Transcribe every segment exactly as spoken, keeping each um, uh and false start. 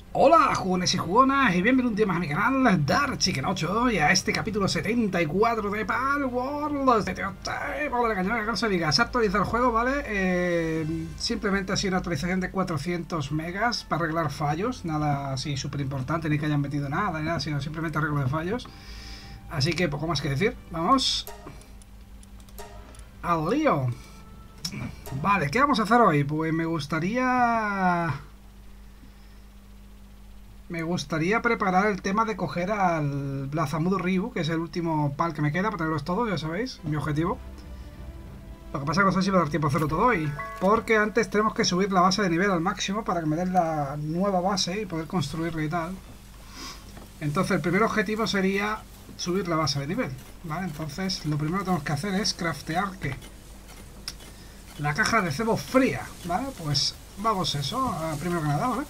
Hola jugones y jugonas y bienvenidos un día más a mi canal Dark Chicken ocho y a este capítulo setenta y cuatro de Palworld de la cañona que no se diga. Se actualiza el juego, ¿vale? Eh, simplemente ha sido una actualización de cuatrocientos megas para arreglar fallos, nada así súper importante, ni que hayan metido nada, ni nada, sino simplemente arreglo de fallos. Así que poco más que decir, vamos al lío. Vale, ¿qué vamos a hacer hoy? Pues me gustaría... Me gustaría preparar el tema de coger al Blazamudo Ryu, que es el último pal que me queda para tenerlos todos, ya sabéis, mi objetivo. Lo que pasa es que no sé si va a dar tiempo a hacerlo todo hoy, porque antes tenemos que subir la base de nivel al máximo para que me den la nueva base y poder construirla y tal. Entonces el primer objetivo sería subir la base de nivel, ¿vale? Entonces lo primero que tenemos que hacer es craftear, ¿qué? La caja de cebo fría, ¿vale? Pues vamos eso, primero que nada, ¿vale?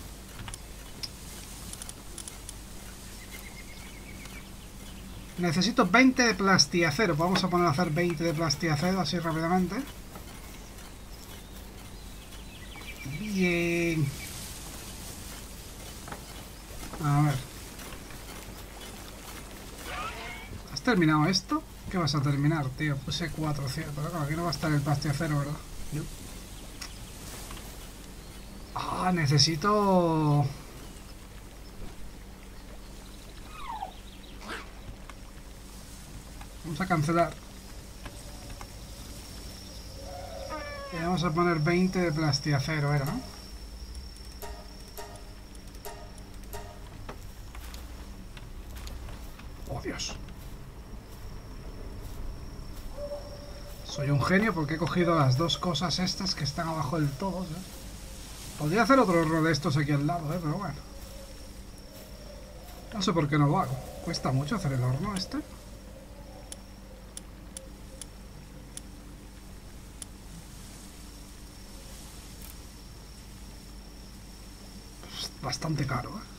Necesito veinte de plastiacero. Vamos a poner a hacer veinte de plastiacero así rápidamente. Bien. A ver. ¿Has terminado esto? ¿Qué vas a terminar, tío? Puse cuatrocientos. Pero claro, aquí no va a estar el plastiacero, ¿verdad? No. Ah, necesito... Vamos a cancelar. Y vamos a poner veinte de plastiacero, ¿era, no? Oh, Dios. Soy un genio porque he cogido las dos cosas estas que están abajo del todo, ¿eh? Podría hacer otro horno de estos aquí al lado, ¿eh? Pero bueno. No sé por qué no lo hago. Cuesta mucho hacer el horno este. Bastante caro, ¿eh?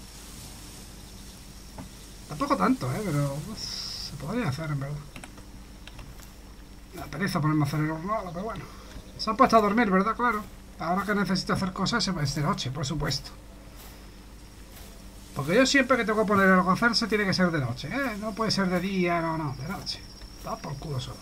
Tampoco tanto, ¿eh? Pero pues, se podría hacer, en verdad. La pereza ponerme a hacer el horno, pero bueno. Se han puesto a dormir, ¿verdad? Claro. Ahora que necesito hacer cosas es de noche, por supuesto. Porque yo siempre que tengo que poner algo a hacerse tiene que ser de noche, ¿eh? No puede ser de día, no, no, de noche. Va por culo solo.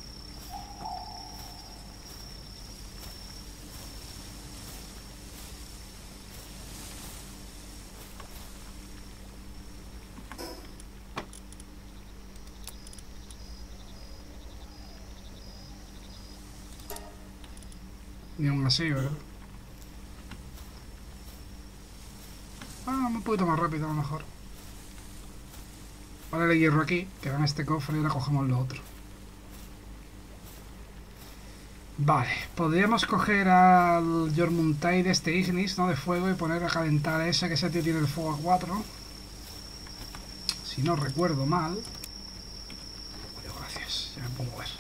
Ni aún así, ¿verdad? Ah, un poquito más rápido a lo mejor. Vale, el hierro aquí, que va en este cofre y ahora cogemos lo otro. Vale, podríamos coger al Jormuntai de este Ignis, ¿no? De fuego y poner a calentar a ese, que ese tío tiene el fuego a cuatro. Si no recuerdo mal. Bueno, gracias, ya me puedo mover.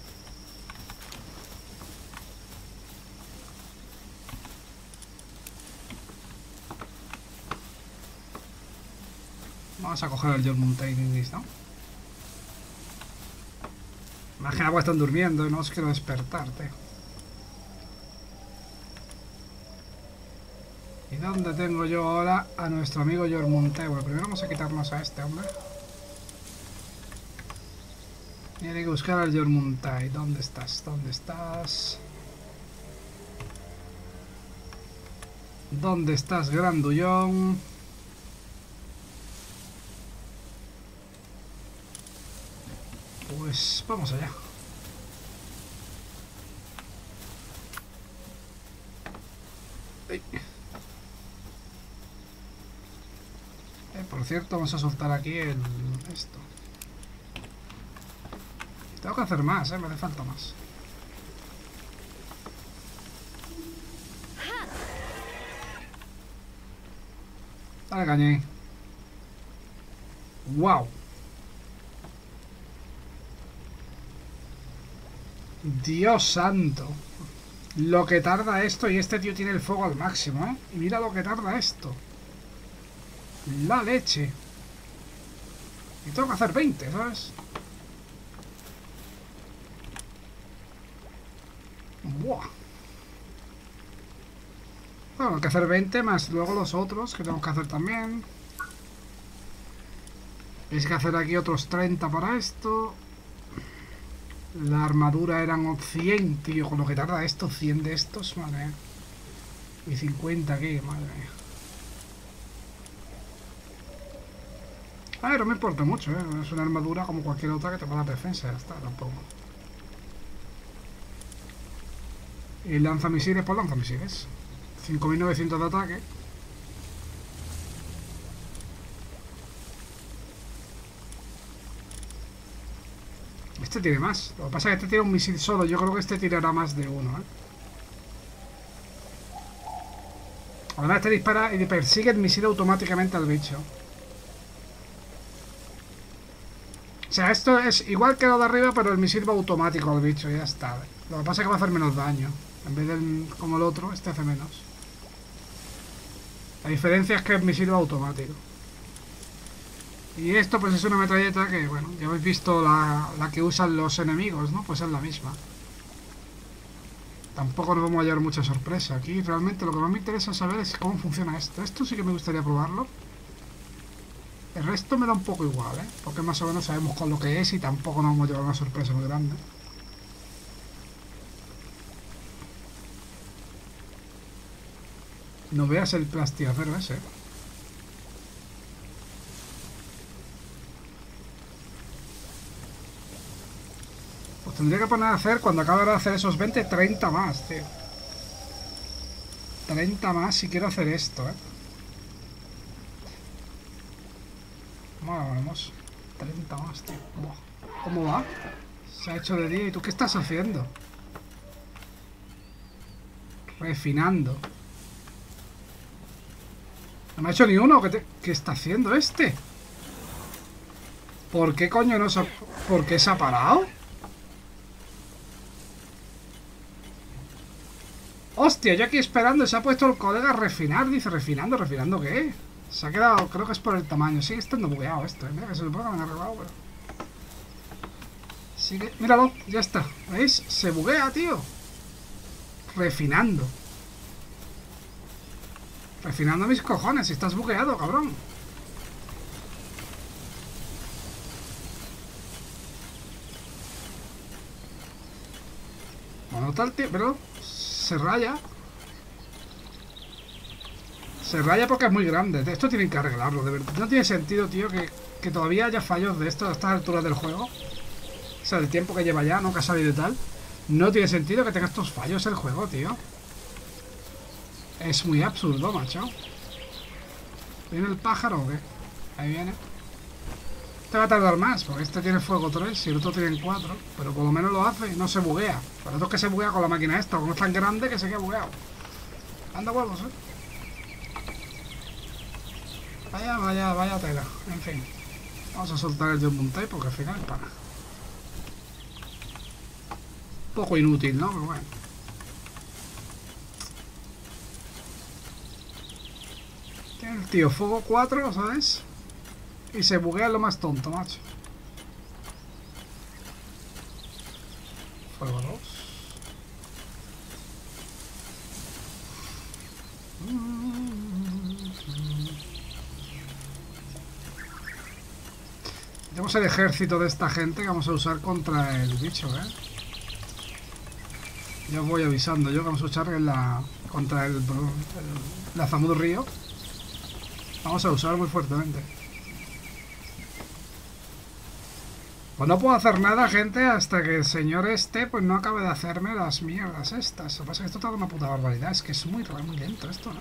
Vamos a coger al Jormuntai de Ignis, ¿no? Más que nada porque están durmiendo y no os quiero despertarte. ¿Y dónde tengo yo ahora a nuestro amigo Jormuntai? Bueno, primero vamos a quitarnos a este hombre. Tiene que buscar al Jormuntai. ¿Dónde estás? ¿Dónde estás? ¿Dónde estás, grandullón? Pues vamos allá. Eh, por cierto, vamos a soltar aquí el esto. Tengo que hacer más, eh, me hace falta más. Dale, cañé. Wow. Dios santo. Lo que tarda esto, y este tío tiene el fuego al máximo, ¿eh? Y mira lo que tarda esto. La leche. Y tengo que hacer veinte, ¿sabes? Buah. Bueno, hay que hacer veinte más luego los otros que tengo que hacer también. Tienes que hacer aquí otros treinta para esto. La armadura eran cien, tío. Con lo que tarda esto, cien de estos, madre mía. Y cincuenta aquí, madre mía. A ver, no me importa mucho, ¿eh? Es una armadura como cualquier otra que te pueda dar defensa, ya está, tampoco. Y lanzamisiles, pues lanzamisiles. cinco mil novecientos de ataque. Este tiene más. Lo que pasa es que este tiene un misil solo. Yo creo que este tirará más de uno, ¿eh? Ahora este dispara y persigue el misil automáticamente al bicho. O sea, esto es igual que lo de arriba, pero el misil va automático al bicho, ya está. Lo que pasa es que va a hacer menos daño. En vez de como el otro, este hace menos. La diferencia es que el misil va automático. Y esto pues es una metralleta que, bueno, ya habéis visto la, la que usan los enemigos, ¿no? Pues es la misma. Tampoco nos vamos a llevar mucha sorpresa. Aquí realmente lo que más me interesa saber es cómo funciona esto. Esto sí que me gustaría probarlo. El resto me da un poco igual, ¿eh? Porque más o menos sabemos con lo que es y tampoco nos vamos a llevar una sorpresa muy grande. No veas el plastiacero ese. Pues tendría que poner a hacer, cuando acabe de hacer esos veinte, treinta más, tío. treinta más si quiero hacer esto, ¿eh? Bueno, vamos. treinta más, tío. Buah. ¿Cómo va? Se ha hecho de día. ¿Y tú qué estás haciendo? Refinando. No me ha hecho ni uno. ¿Qué, te... ¿Qué está haciendo este? ¿Por qué coño no se ha... ¿Por qué se ha parado? Hostia, yo aquí esperando. Se ha puesto el colega a refinar. Dice, ¿refinando? ¿Refinando qué? Se ha quedado, creo que es por el tamaño. Sigue estando bugueado esto, ¿eh? Mira que se supone que me han arreglado, pero... Sigue... Míralo, ya está. ¿Veis? Se buguea, tío. Refinando. Refinando mis cojones. Si estás bugueado, cabrón. Bueno, tal, tío, pero... Se raya. Se raya porque es muy grande. Esto tienen que arreglarlo, de verdad. No tiene sentido, tío, que, que todavía haya fallos de esto a estas alturas del juego. O sea, el tiempo que lleva ya, ¿no? Que ha salido y tal. No tiene sentido que tenga estos fallos el juego, tío. Es muy absurdo, macho. ¿Viene el pájaro o qué? Ahí viene. Este va a tardar más, porque este tiene fuego tres y el otro tiene cuatro. Pero por lo menos lo hace y no se buguea. Pero otro es que se buguea con la máquina esta, como es tan grande que se queda bugueado. Anda huevos, eh. Vaya, vaya, vaya tela. En fin. Vamos a soltar el Jump Type porque al final para. Un poco inútil, ¿no? Pero bueno. Tiene el tío fuego cuatro, ¿sabes? Y se buguea lo más tonto, macho. Fuego dos. Tenemos el ejército de esta gente que vamos a usar contra el bicho, ¿eh? Ya os voy avisando yo que vamos a usar en la, contra el, el Blazamud Río. Vamos a usar muy fuertemente. Pues no puedo hacer nada, gente, hasta que el señor este pues no acabe de hacerme las mierdas estas. Lo que pasa es que esto tarda una puta barbaridad. Es que es muy, muy lento esto, ¿no?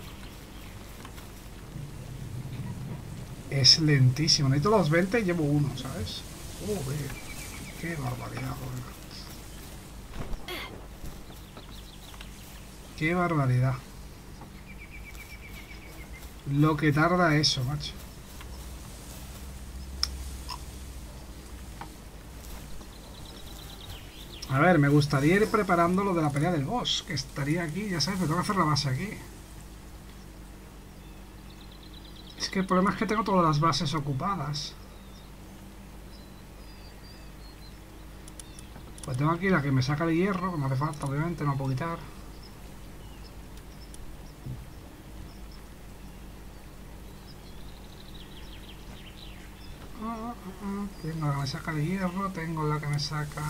Es lentísimo. Necesito los veinte y llevo uno, ¿sabes? Joder. Qué barbaridad, joder. Qué barbaridad. Lo que tarda eso, macho. A ver, me gustaría ir preparando lo de la pelea del boss, que estaría aquí, ya sabes, me tengo que hacer la base aquí. Es que el problema es que tengo todas las bases ocupadas. Pues tengo aquí la que me saca el hierro, que me hace falta, obviamente, no puedo quitar. Tengo la que me saca el hierro, tengo la que me saca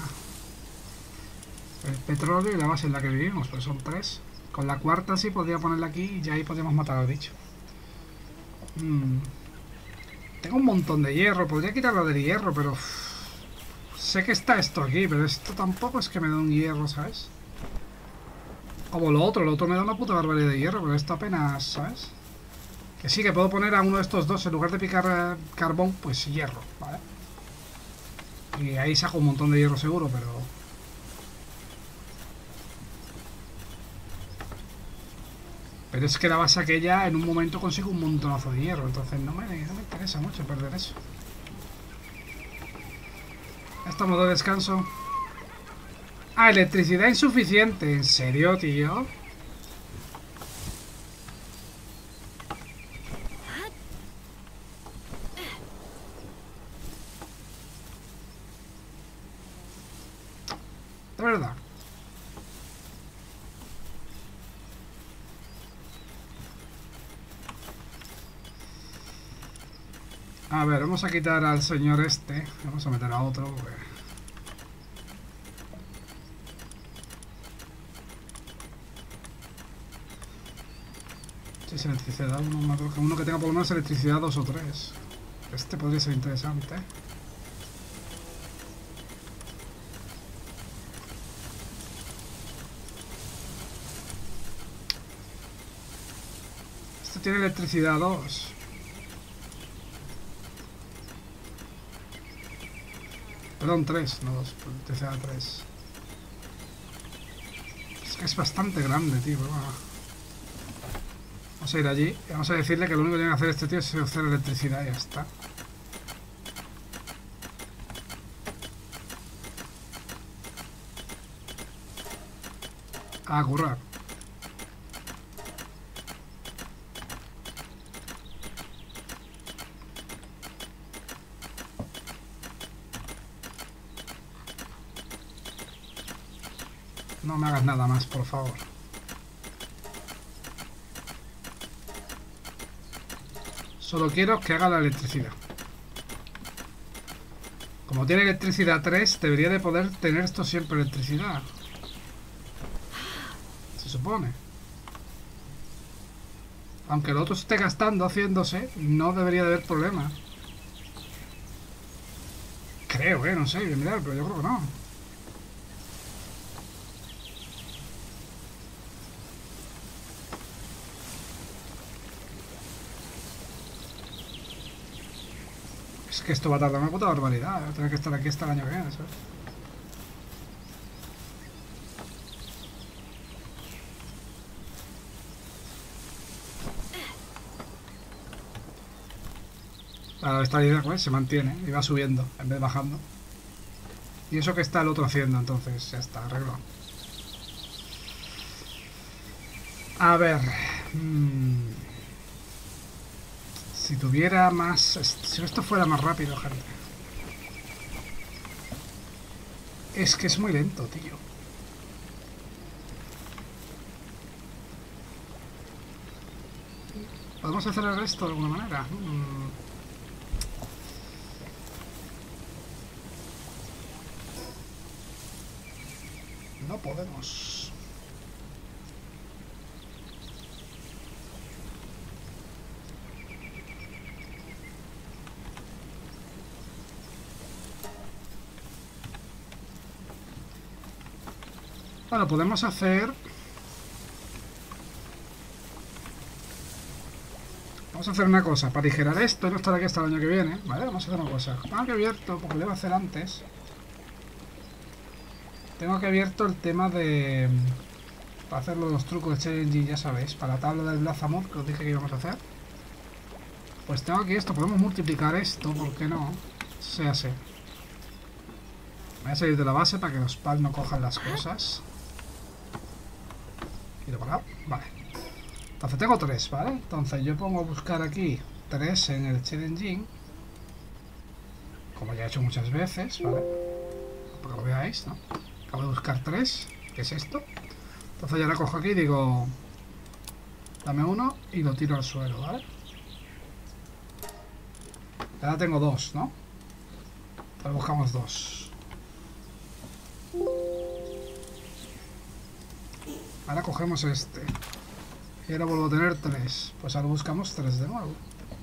el petróleo y la base en la que vivimos, pues son tres. Con la cuarta sí podría ponerla aquí y ya ahí podríamos matar al bicho. Mm. Tengo un montón de hierro, podría quitarlo del hierro, pero... Uff, sé que está esto aquí, pero esto tampoco es que me dé un hierro, ¿sabes? Como lo otro, lo otro me da una puta barbaridad de hierro, pero esto apenas, ¿sabes? Que sí, que puedo poner a uno de estos dos, en lugar de picar eh, carbón, pues hierro, ¿vale? Y ahí saco un montón de hierro seguro, pero... Pero es que la base aquella en un momento consigo un montonazo de hierro, entonces no me, no me interesa mucho perder eso. Estamos de descanso. Ah, electricidad insuficiente. ¿En serio, tío? De verdad. A ver, vamos a quitar al señor este. Vamos a meter a otro. Porque... si es electricidad uno, uno que tenga por lo menos electricidad dos o tres. Este podría ser interesante. Este tiene electricidad dos. Perdón, tres, no dos, electricidad tres. Es que es bastante grande, tío. Vamos a ir allí y vamos a decirle que lo único que tiene que hacer este tío es hacer electricidad y ya está. A currar. No me hagas nada más, por favor. Solo quiero que haga la electricidad. Como tiene electricidad tres, debería de poder tener esto siempre electricidad. Se supone. Aunque el otro esté gastando, haciéndose, no debería de haber problema. Creo, eh, no sé, voy a mirar, pero yo creo que no. Es que esto va a tardar una puta barbaridad. Voy a tener que estar aquí hasta el año que viene, ¿sabes? La estabilidad pues, se mantiene y va subiendo en vez de bajando. Y eso que está el otro haciendo, entonces ya está, arreglado. A ver... Mmm, si tuviera más... Si esto fuera más rápido, gente. Es que es muy lento, tío. ¿Podemos acelerar esto de alguna manera? Mm. No podemos. Bueno, podemos hacer... Vamos a hacer una cosa. Para aligerar esto y no estar aquí hasta el año que viene, ¿vale? Vamos a hacer una cosa. Tengo que abierto, porque lo iba a hacer antes. Tengo que abierto el tema de... Para hacer los trucos de challenge, ya sabéis. Para la tabla del Blazamud, que os dije que íbamos a hacer. Pues tengo aquí esto. Podemos multiplicar esto, ¿por qué no? Se hace. Voy a salir de la base para que los pals no cojan las cosas. Quiero parar. Vale. Entonces tengo tres, ¿vale? Entonces yo pongo a buscar aquí tres en el challenge. Como ya he hecho muchas veces, ¿vale? Para que lo veáis, ¿no? Acabo de buscar tres. ¿Qué es esto? Entonces ya la cojo aquí y digo... Dame uno y lo tiro al suelo, ¿vale? Ahora tengo dos, ¿no? Entonces buscamos dos. Ahora cogemos este. Y ahora vuelvo a tener tres. Pues ahora buscamos tres de nuevo.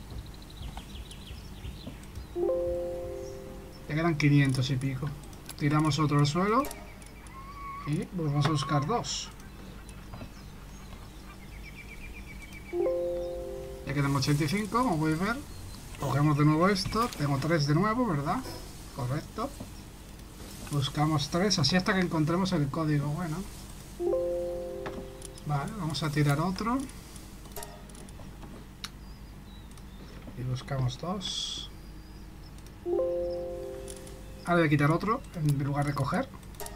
Ya quedan quinientos y pico. Tiramos otro al suelo. Y volvemos a buscar dos. Ya quedan ochenta y cinco, como podéis ver. Cogemos de nuevo esto. Tengo tres de nuevo, ¿verdad? Correcto. Buscamos tres, así hasta que encontremos el código. Bueno. Vale, vamos a tirar otro. Y buscamos dos. Ahora voy a quitar otro en lugar de coger.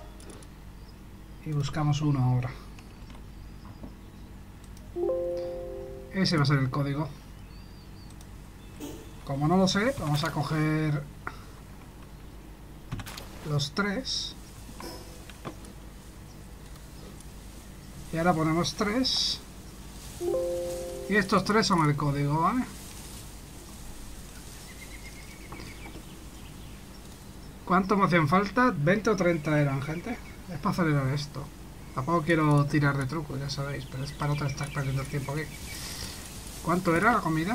Y buscamos uno ahora. Ese va a ser el código. Como no lo sé, vamos a coger los tres. Y ahora ponemos tres. Y estos tres son el código, ¿vale? ¿Cuánto me hacían falta? veinte o treinta eran, gente. Es para acelerar esto. Tampoco quiero tirar de truco, ya sabéis, pero es para no estar perdiendo el tiempo aquí. ¿Cuánto era la comida?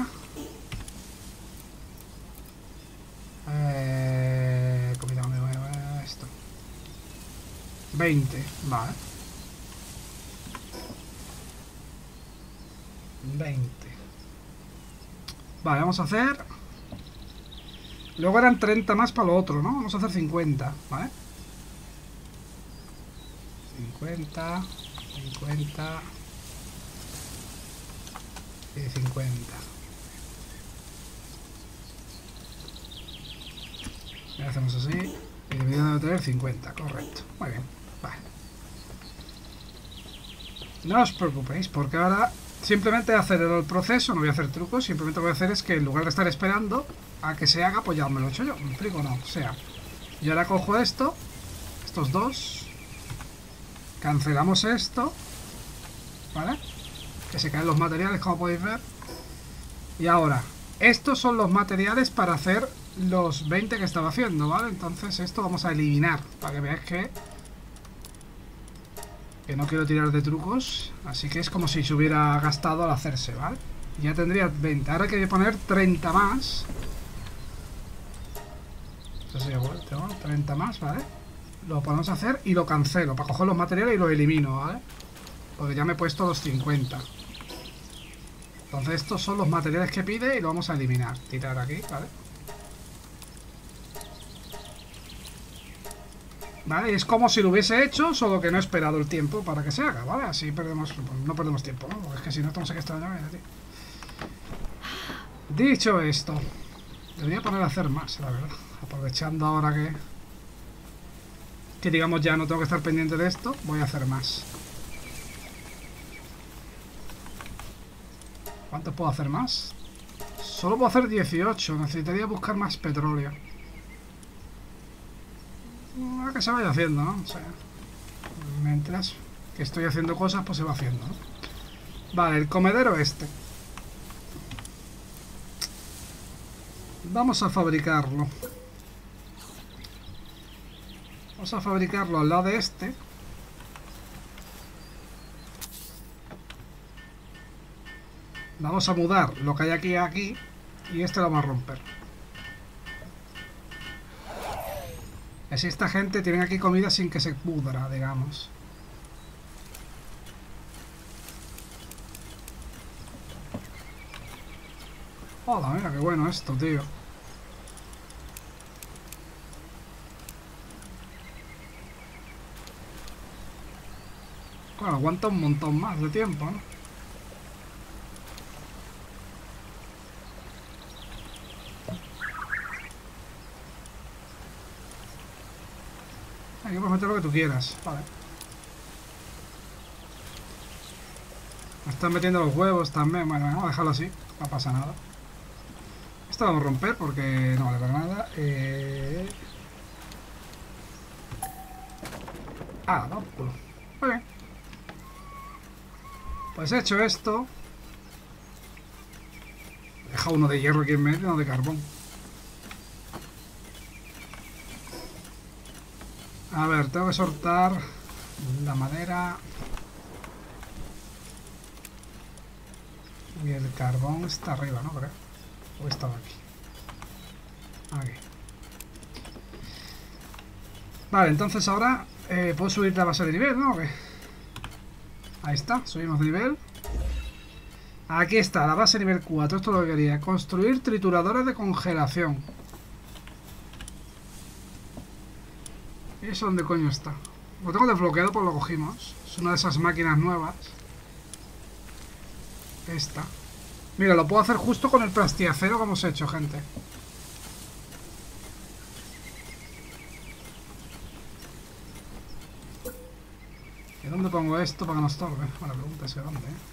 Eh, comida, comida, esto. veinte, vale. veinte. Vale, vamos a hacer... Luego eran treinta más para lo otro, ¿no? Vamos a hacer cincuenta, ¿vale? cincuenta, cincuenta y cincuenta. Y hacemos así. Y dividiendo de tener cincuenta, correcto. Muy bien, vale. No os preocupéis, porque ahora simplemente acelero el proceso, no voy a hacer trucos, simplemente lo que voy a hacer es que en lugar de estar esperando a que se haga, pues ya me lo he hecho yo. ¿Me explico o no? O sea, yo ahora cojo esto, estos dos, cancelamos esto, ¿vale? Que se caen los materiales, como podéis ver. Y ahora, estos son los materiales para hacer los veinte que estaba haciendo, ¿vale? Entonces esto vamos a eliminar, para que veáis que que no quiero tirar de trucos, así que es como si se hubiera gastado al hacerse, ¿vale? Ya tendría veinte, ahora hay que poner treinta más. Eso sería bueno, tengo treinta más, ¿vale? Lo podemos hacer y lo cancelo, para coger los materiales y lo elimino, ¿vale? Porque ya me he puesto los cincuenta. Entonces estos son los materiales que pide y lo vamos a eliminar. Tirar aquí, ¿vale? ¿Vale? Es como si lo hubiese hecho, solo que no he esperado el tiempo para que se haga, ¿vale? Así perdemos, no perdemos tiempo, ¿no? Porque es que si no, esto no sé qué extraño, tío. Dicho esto, debería poner a hacer más, la verdad. Aprovechando ahora que... Que digamos ya no tengo que estar pendiente de esto, voy a hacer más. ¿Cuántos puedo hacer más? Solo puedo hacer dieciocho, necesitaría buscar más petróleo. A que se vaya haciendo, ¿no? O sea, mientras que estoy haciendo cosas, pues se va haciendo, ¿no? Vale, el comedero este. Vamos a fabricarlo. Vamos a fabricarlo al lado de este. Vamos a mudar lo que hay aquí a aquí. Y este lo vamos a romper. Así esta gente tiene aquí comida sin que se pudra, digamos. Hola, mira qué bueno esto, tío. Bueno, aguanta un montón más de tiempo, ¿no? Aquí puedes meter lo que tú quieras, vale. Me están metiendo los huevos también, bueno, vamos a dejarlo así, no pasa nada. Esto lo vamos a romper porque no vale para nada. Eh... Ah, no, culo. Muy bien. Pues he hecho esto. Deja uno de hierro aquí en medio, uno de carbón. A ver, tengo que soltar la madera. Y el carbón está arriba, ¿no? Creo. O estaba aquí. Aquí. Vale, entonces ahora eh, puedo subir la base de nivel, ¿no? ¿O qué? Ahí está, subimos de nivel. Aquí está, la base nivel cuatro. Esto es lo que quería. Construir trituradores de congelación. ¿Y eso dónde coño está? Lo tengo desbloqueado, pues lo cogimos. Es una de esas máquinas nuevas. Esta. Mira, lo puedo hacer justo con el plastiacero que hemos hecho, gente. ¿Y dónde pongo esto para que no estorbe? Bueno, la pregunta es que dónde, ¿eh?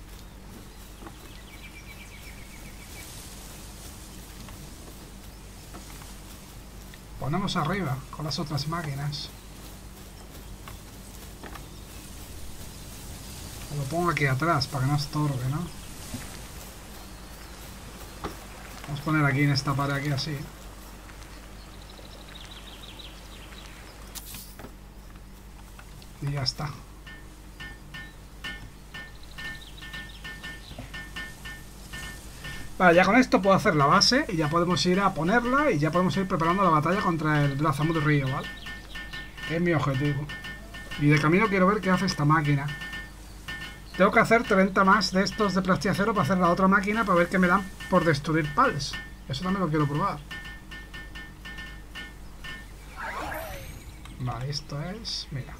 Ponemos arriba, con las otras máquinas. O lo pongo aquí atrás, para que no estorbe, ¿no? Vamos a poner aquí en esta pared, aquí así. Y ya está. Vale, ya con esto puedo hacer la base y ya podemos ir a ponerla y ya podemos ir preparando la batalla contra el Blazamut Río, ¿vale? Que es mi objetivo. Y de camino quiero ver qué hace esta máquina. Tengo que hacer treinta más de estos de plastiacero para hacer la otra máquina para ver qué me dan por destruir pals. Eso también lo quiero probar. Vale, esto es... Mira.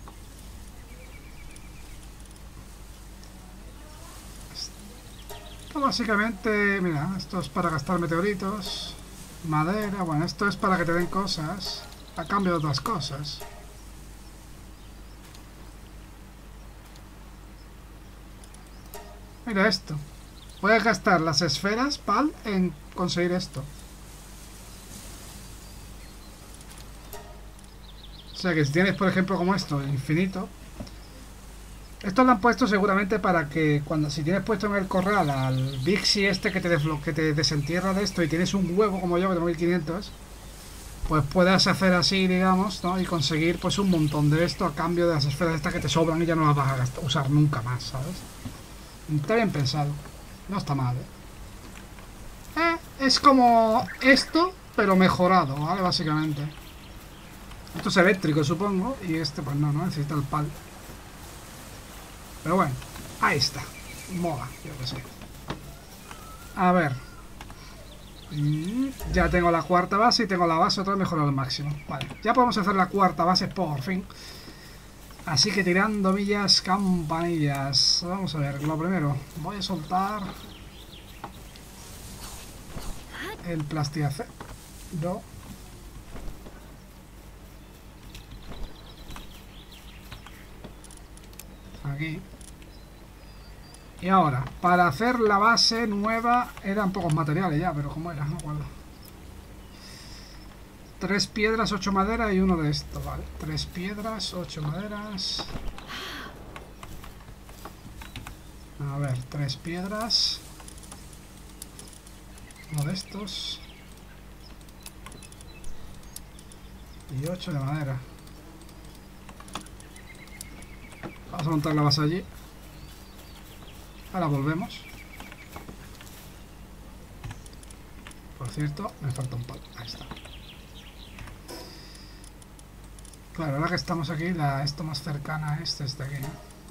Esto básicamente... Mira, esto es para gastar meteoritos. Madera... Bueno, esto es para que te den cosas a cambio de otras cosas. Mira esto. Puedes gastar las esferas P A L en conseguir esto. O sea que si tienes, por ejemplo, como esto, infinito. Esto lo han puesto seguramente para que cuando si tienes puesto en el corral al Bixi este que te, que te desentierra de esto y tienes un huevo como yo que tengo mil quinientos, pues puedas hacer así, digamos, ¿no? Y conseguir pues un montón de esto a cambio de las esferas estas que te sobran y ya no las vas a gastar, usar nunca más, ¿sabes? Está bien pensado. No está mal, ¿eh? Eh, es como esto, pero mejorado, ¿vale? Básicamente. Esto es eléctrico, supongo. Y este, pues no, no necesita el pal. Pero bueno, ahí está. Mola, yo que sé. A ver. Ya tengo la cuarta base y tengo la base otra vez mejorada al máximo. Vale, ya podemos hacer la cuarta base por fin. Así que tirando millas, campanillas. Vamos a ver, lo primero, voy a soltar el plastiacero. Aquí. Y ahora, para hacer la base nueva, eran pocos materiales ya, pero ¿cómo era? No me acuerdo. Tres piedras, ocho maderas y uno de esto, vale. Tres piedras, ocho maderas. A ver, tres piedras. Uno de estos. Y ocho de madera. Vamos a montar la base allí. Ahora volvemos. Por cierto, me falta un palo. Ahí está. Claro, ahora que estamos aquí, la esto más cercana es desde aquí, ¿no?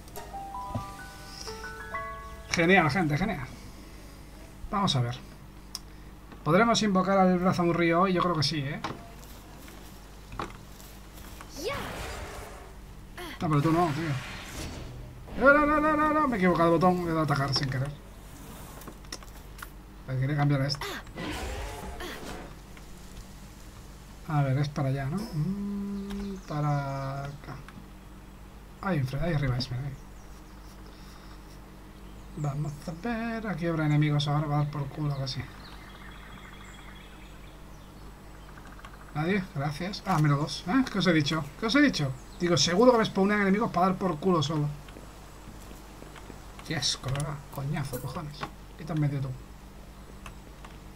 Genial, gente, genial. Vamos a ver. ¿Podremos invocar al Blazamut Río hoy? Yo creo que sí, ¿eh? No, pero tú no, tío. No, no, no, no, no, no. Me he equivocado el botón. He dado a atacar sin querer. Quería cambiar a esto. A ver, es para allá, ¿no? Mm, para acá. Ahí, ahí arriba es, mira, ahí. Vamos a ver. Aquí habrá enemigos ahora. Va a dar por culo casi. ¿Nadie? Gracias. Ah, menos dos. ¿Eh? ¿Qué os he dicho? ¿Qué os he dicho? Digo, seguro que me spawnean enemigos para dar por culo solo. Qué asco, ¿verdad? Coñazo, cojones. Quítame medio tú.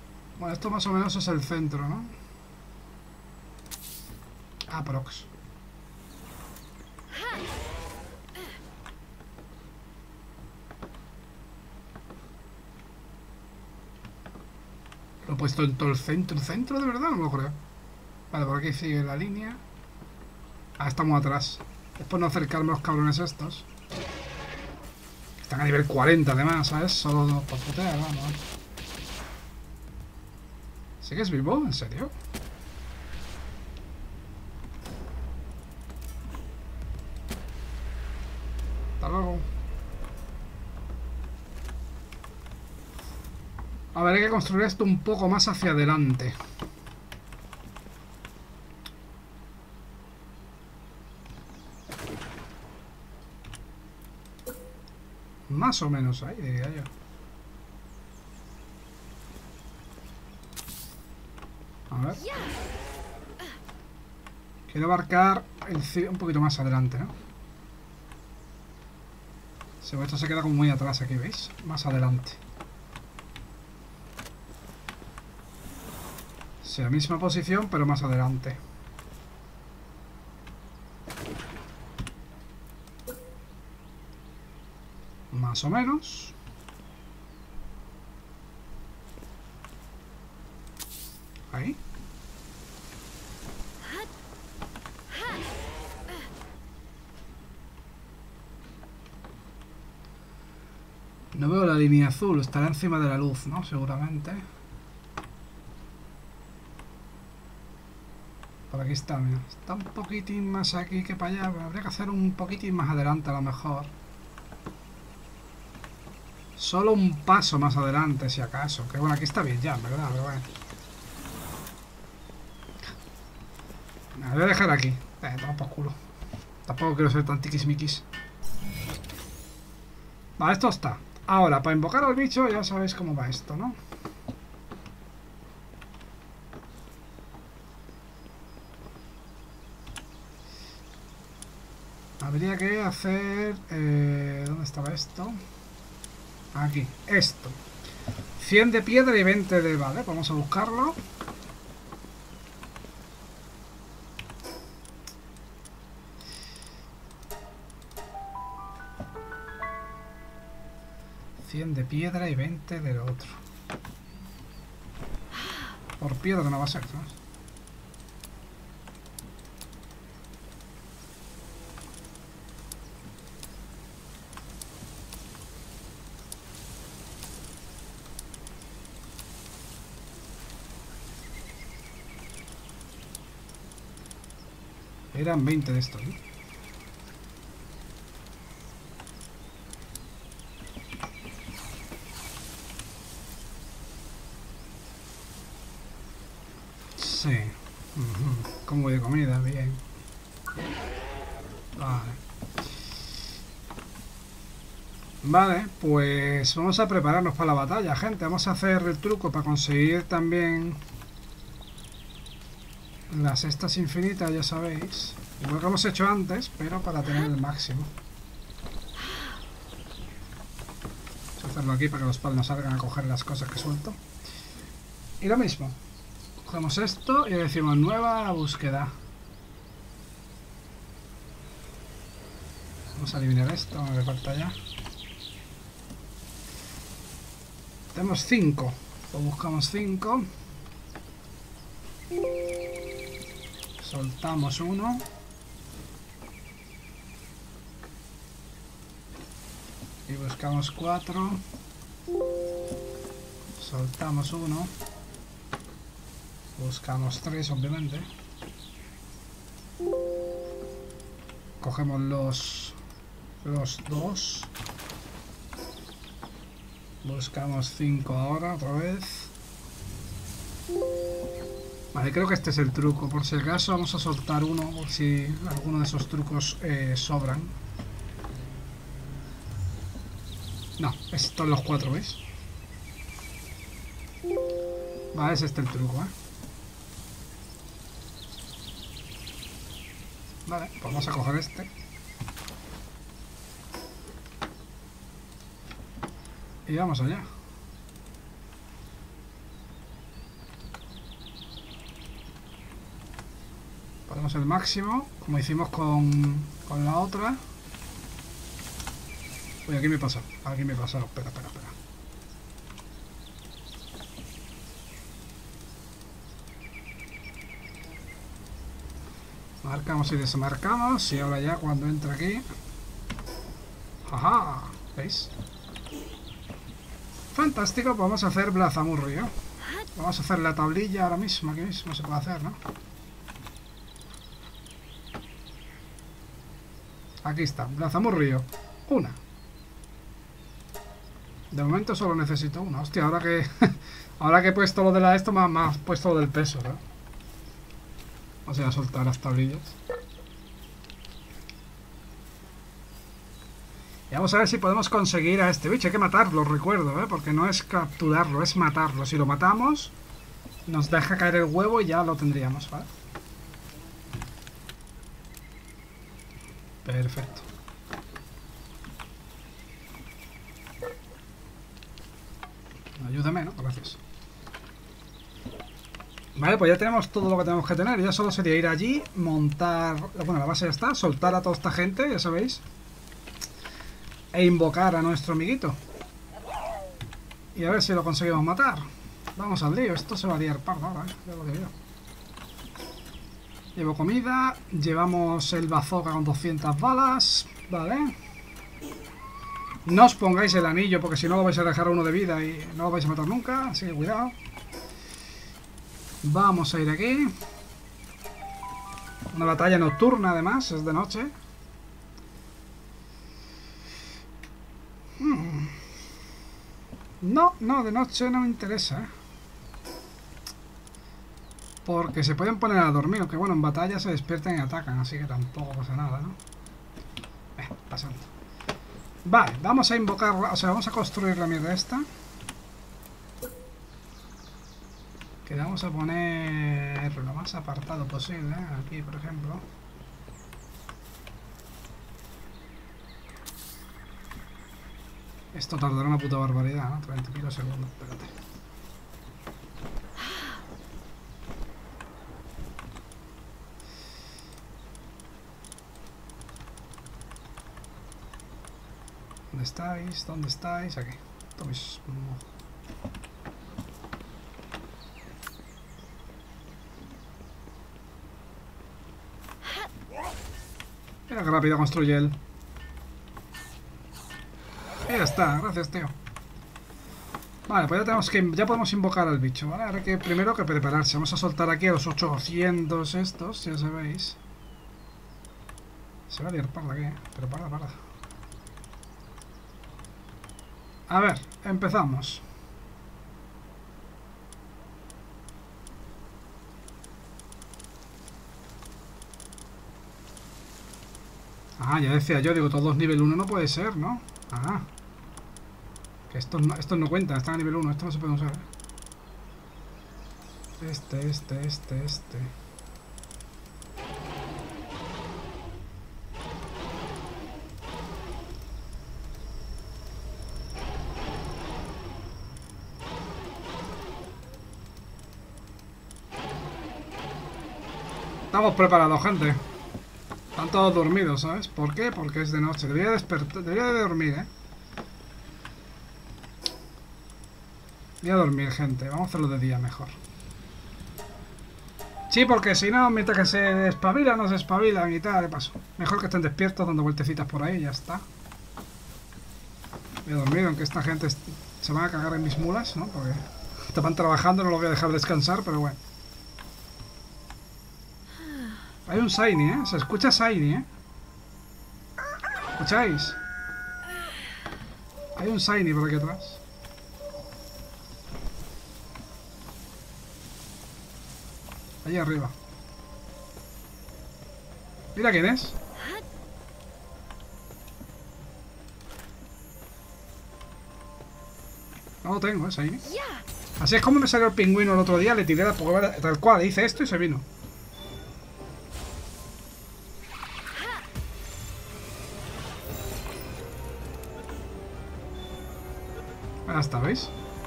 Bueno, esto más o menos es el centro, ¿no? Aprox. Lo he puesto en todo el centro. ¿El centro de verdad? No me lo creo. Vale, por aquí sigue la línea. Ah, estamos atrás. Es por no acercarme a los cabrones estos. Están a nivel cuarenta además, ¿sabes? Solo por putear, vamos. ¿Sigues vivo? ¿En serio? Hasta luego. A ver, hay que construir esto un poco más hacia adelante. Más o menos ahí, diría yo. A ver. Quiero abarcar el un poquito más adelante, ¿no? Sí, esto se queda como muy atrás aquí, ¿veis? Más adelante. Sí, la misma posición, pero más adelante. Más o menos. Ahí. No veo la línea azul, estará encima de la luz, ¿no? Seguramente. Por aquí está, mira. Está un poquitín más aquí que para allá. Habría que hacer un poquitín más adelante a lo mejor. Solo un paso más adelante, si acaso. Que bueno, aquí está bien ya, ¿verdad? Pero bueno. Me voy a dejar aquí. Eh, toma por culo. Tampoco quiero ser tan tiquismiquis. Vale, esto está. Ahora, para invocar al bicho, ya sabéis cómo va esto, ¿no? Habría que hacer... Eh, ¿dónde estaba esto? Aquí, esto. cien de piedra y veinte de... Vale, vamos a buscarlo. cien de piedra y veinte del otro. Por piedra no va a ser, ¿sabes? Eran veinte de estos, ¿no? Sí. Uh-huh. Como de comida, bien. Vale. Vale, pues vamos a prepararnos para la batalla, gente. Vamos a hacer el truco para conseguir también las estas infinitas, ya sabéis. Igual que hemos hecho antes, pero para tener el máximo. Vamos a hacerlo aquí para que los padres no salgan a coger las cosas que suelto. Y lo mismo. Cogemos esto y le decimos nueva búsqueda. Vamos a eliminar esto, no me falta ya. Tenemos cinco. Pues buscamos cinco. Soltamos uno. Y buscamos cuatro. Soltamos uno. Buscamos tres, obviamente. Cogemos los los dos. Buscamos cinco ahora, otra vez. Vale, creo que este es el truco. Por si acaso vamos a soltar uno, por si alguno de esos trucos eh, sobran. No, estos son los cuatro, ¿veis? Vale, es este el truco, ¿eh? Vale, pues vamos a coger este. Y vamos allá. Ponemos el máximo, como hicimos con, con la otra. Uy, aquí me he pasado, aquí me he pasado. Espera, espera, espera. Marcamos y desmarcamos. Y ahora ya cuando entra aquí... ¡Ajá! ¿Veis? Fantástico, podemos hacer Blazamurrio. Vamos a hacer la tablilla ahora mismo. Aquí mismo se puede hacer, ¿no? Aquí está, Blazamurrio. Una. De momento solo necesito una. Hostia, ahora que... ahora que he puesto lo de la esto, me ha puesto lo del peso, ¿no? O sea, soltar las tablillas. Y vamos a ver si podemos conseguir a este bicho. Hay que matarlo, recuerdo, ¿eh? Porque no es capturarlo, es matarlo. Si lo matamos, nos deja caer el huevo y ya lo tendríamos, ¿vale? Perfecto. Ayúdame, ¿no? Gracias. Vale, pues ya tenemos todo lo que tenemos que tener. Ya solo sería ir allí, montar... Bueno, la base ya está. Soltar a toda esta gente, ya sabéis. E invocar a nuestro amiguito. Y a ver si lo conseguimos matar. Vamos al lío. Esto se va a liar pardo ahora, ¿eh? Ya lo digo. Llevo comida. Llevamos el bazooka con doscientas balas. Vale. No os pongáis el anillo porque si no lo vais a dejar a uno de vida y no lo vais a matar nunca. Así que cuidado. Vamos a ir aquí. Una batalla nocturna además. Es de noche. Hmm. No, no, de noche no me interesa, ¿eh? Porque se pueden poner a dormir, aunque bueno, en batalla se despiertan y atacan, así que tampoco pasa nada, ¿no? Eh, pasando. Vale, vamos a invocar, o sea, vamos a construir la mierda esta. Que vamos a poner lo más apartado posible, ¿eh? Aquí, por ejemplo. Esto tardará una puta barbaridad, ¿no? treinta y pico segundos, espérate. ¿Dónde estáis? ¿Dónde estáis? Aquí. Esto mismo. Mira qué rápido construye él. Y ya está, gracias, tío. Vale, pues ya tenemos que... Ya podemos invocar al bicho, ¿vale? Ahora que primero que prepararse. Vamos a soltar aquí a los ochocientos estos, ya sabéis. Se va a liar parda aquí, ¿eh? Pero parda, parda. A ver, empezamos. Ah, ya decía yo, digo, todos nivel uno no puede ser, ¿no? Ah. Que estos no, estos no cuentan, están a nivel uno, esto no se puede usar. Este, este, este, este. Estamos preparados, gente. Están todos dormidos, ¿sabes? ¿Por qué? Porque es de noche. Debería despertar, debería de dormir, ¿eh? Voy a dormir, gente. Vamos a hacerlo de día mejor. Sí, porque si no, mientras que se despabilan, no se espabilan y tal, de paso. Mejor que estén despiertos, dando vueltecitas por ahí y ya está. Voy a dormir, aunque esta gente se van a cagar en mis mulas, ¿no? Porque estaban trabajando, no lo voy a dejar descansar, pero bueno. Hay un Shiny, ¿eh? Se escucha Shiny, ¿eh? ¿Escucháis? Hay un Shiny por aquí atrás. Allí arriba. Mira quién es. No lo tengo, es ahí. Así es como me salió el pingüino el otro día. Le tiré la Pokéball tal cual. Le hice esto y se vino. Ya está, ¿veis?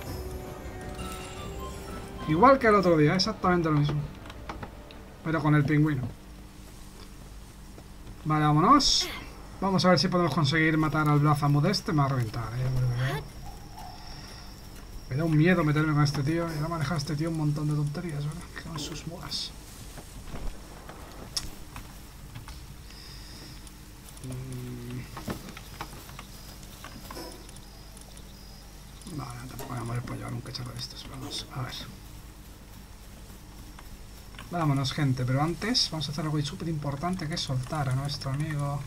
Igual que el otro día, exactamente lo mismo. Pero con el pingüino. Vale, vámonos. Vamos a ver si podemos conseguir matar al Blazamud este. Me va a reventar, eh. Me da un miedo meterme con este tío. Y va a manejar este tío un montón de tonterías, ¿verdad? Que son sus mulas. cacharro de estos. Vamos, a ver. Vámonos, gente. Pero antes vamos a hacer algo súper importante, que es soltar a nuestro amigo.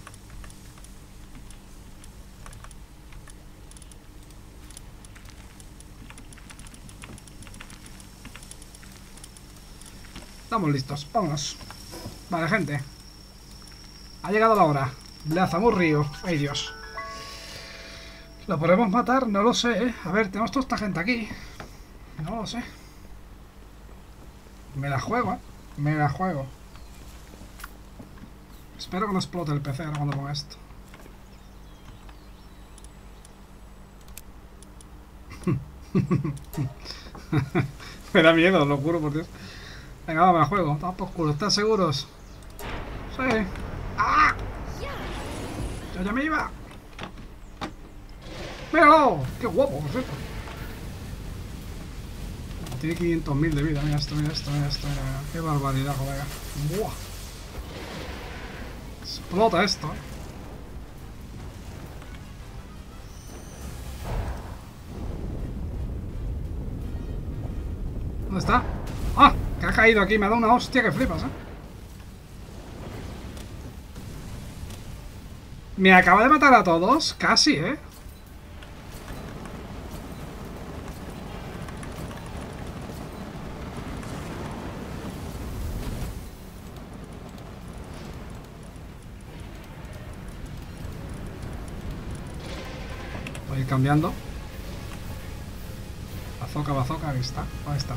Estamos listos, vámonos. Vale, gente. Ha llegado la hora. Blazamur Río. Ay, Dios. ¿Lo podemos matar? No lo sé, ¿eh? A ver, tenemos toda esta gente aquí. No lo sé. Me la juego, ¿eh? Me la juego. Espero que no explote el P C ahora cuando ponga esto. Me da miedo, lo juro por Dios. Venga, va, me la juego. Estamos por culo. ¿Estás seguros? Sí. ¡Ah! Yo ya me iba. ¡Míralo! ¡Qué guapo, por cierto! Tiene quinientos mil de vida. Mira esto, mira esto, mira esto. Mira, mira. ¡Qué barbaridad, colega! ¡Buah! Explota esto, ¿eh? ¿Dónde está? ¡Ah! Que ha caído aquí. Me ha dado una hostia que flipas, ¿eh? Me acaba de matar a todos. Casi, ¿eh? Voy a ir cambiando. Bazooka, bazooka, aquí está. Ahí está.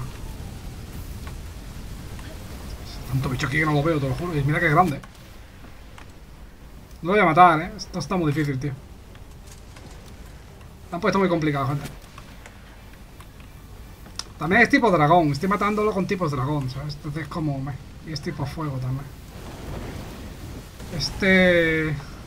Tanto bicho aquí que no lo veo, te lo juro. Y mira que grande. No lo voy a matar, eh. Esto está muy difícil, tío. Me han puesto muy complicado, gente. También es tipo dragón. Estoy matándolo con tipos dragón, ¿sabes? Entonces es como... Me... Y es tipo fuego también. Este...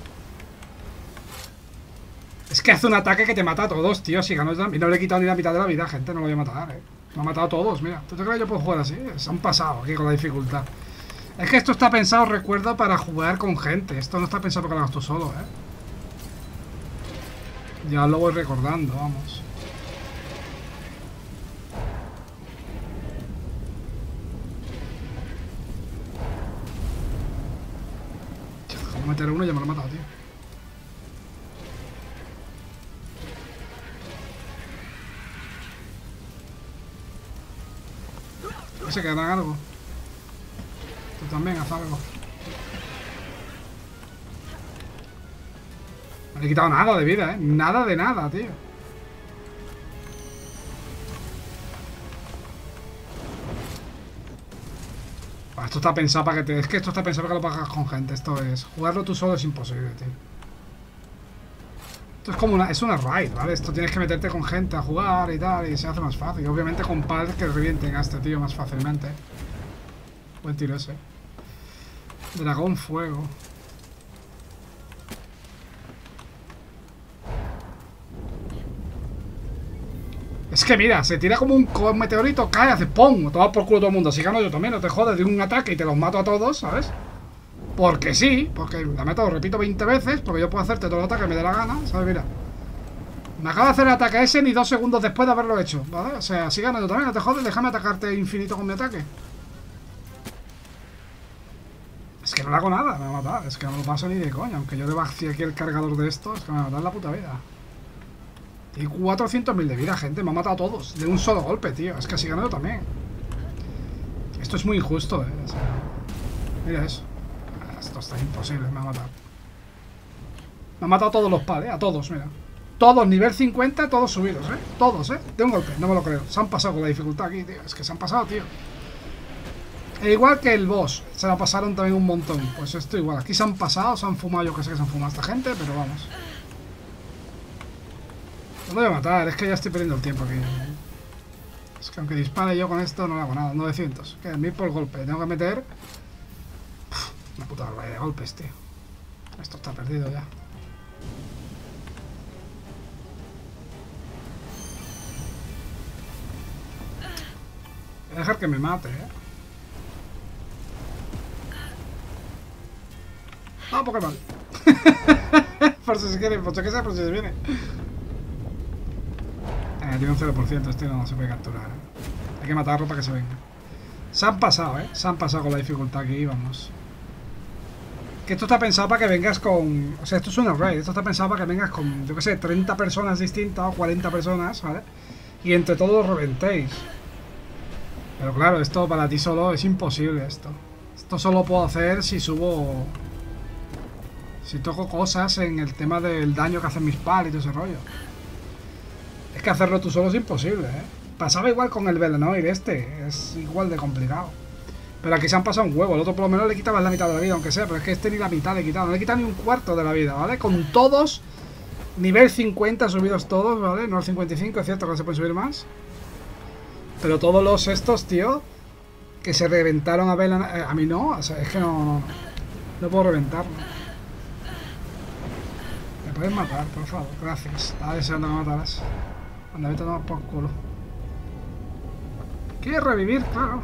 Es que hace un ataque que te mata a todos, tío. Si ganó... Y no le he quitado ni la mitad de la vida, gente. No lo voy a matar, eh. Me ha matado a todos, mira. ¿Tú te crees que yo puedo jugar así? Se han pasado aquí con la dificultad. Es que esto está pensado, recuerdo, para jugar con gente. Esto no está pensado para que lo hagas tú solo, eh. Ya lo voy recordando, vamos. Voy a meter uno y ya me lo he matado, tío. Se quedarán algo. Tú también haz algo. No le he quitado nada de vida, eh. Nada de nada, tío. Bah, esto está pensado para que te... Es que esto está pensado para que lo pagas con gente. Esto es... Jugarlo tú solo es imposible, tío. Esto es como una... Es una raid, ¿vale? Esto tienes que meterte con gente a jugar y tal. Y se hace más fácil. Obviamente con pals que revienten a este tío más fácilmente. Buen tiro ese. Dragón fuego. Es que mira, se tira como un meteorito, cae, hace ¡pum! Toma por culo todo el mundo. Si gano yo también, no te jodes de un ataque y te los mato a todos, ¿sabes? Porque sí, porque la meto, repito veinte veces, porque yo puedo hacerte todo el ataque que me dé la gana, ¿sabes? Mira. Me acabo de hacer el ataque ese ni dos segundos después de haberlo hecho, ¿vale? O sea, si gano yo también, no te jodes, déjame atacarte infinito con mi ataque. Es que no le hago nada, me va a matar, es que no lo paso ni de coña. Aunque yo le vacíe aquí el cargador de esto, es que me va a matar la puta vida. Y cuatrocientos mil de vida, gente, me ha matado a todos, de un solo golpe, tío. Es que así gano yo también. Esto es muy injusto, eh. O sea, mira eso. Esto está imposible, me ha matado. Me ha matado a todos los pals, eh, a todos, mira. Todos, nivel cincuenta, todos subidos, eh. Todos, eh. De un golpe, no me lo creo. Se han pasado con la dificultad aquí, tío. Es que se han pasado, tío. E igual que el boss, se la pasaron también un montón. Pues esto igual, aquí se han pasado, se han fumado, yo que sé que se han fumado esta gente, pero vamos. No lo voy a matar, es que ya estoy perdiendo el tiempo aquí. Es que aunque dispare yo con esto no le hago nada, novecientos. Que mil por golpe, tengo que meter... Uf, una puta barbaridad de golpes, tío. Esto está perdido ya. Voy a dejar que me mate, eh. Ah, Pokémon. Por si se quiere, por si que sea, por si se viene. Vale, tiene un cero por ciento, este no se puede capturar. ¿eh? Hay que matarlo para que se venga. Se han pasado, ¿eh? Se han pasado con la dificultad aquí, vamos. Que esto está pensado para que vengas con... O sea, esto es un array. Esto está pensado para que vengas con, yo qué sé, treinta personas distintas o cuarenta personas, ¿vale? Y entre todos lo reventéis. Pero claro, esto para ti solo es imposible, esto. Esto solo puedo hacer si subo... Si toco cosas en el tema del daño que hacen mis pals y todo ese rollo. Es que hacerlo tú solo es imposible, ¿eh? Pasaba igual con el Velenoir este. Es igual de complicado. Pero aquí se han pasado un huevo. El otro por lo menos le quitaba la mitad de la vida, aunque sea. Pero es que este ni la mitad le he quitado. No le he quitado ni un cuarto de la vida, ¿vale? Con todos... Nivel cincuenta subidos todos, ¿vale? No el cincuenta y cinco, es cierto que no se puede subir más. Pero todos los estos, tío... Que se reventaron a Velenoir... A mí no. O sea, es que no... No, no puedo reventarlo. Me puedes matar, por favor. Gracias. Estaba deseando que me mataras. Anda, vete a tomar por culo. ¿Quieres revivir? Claro.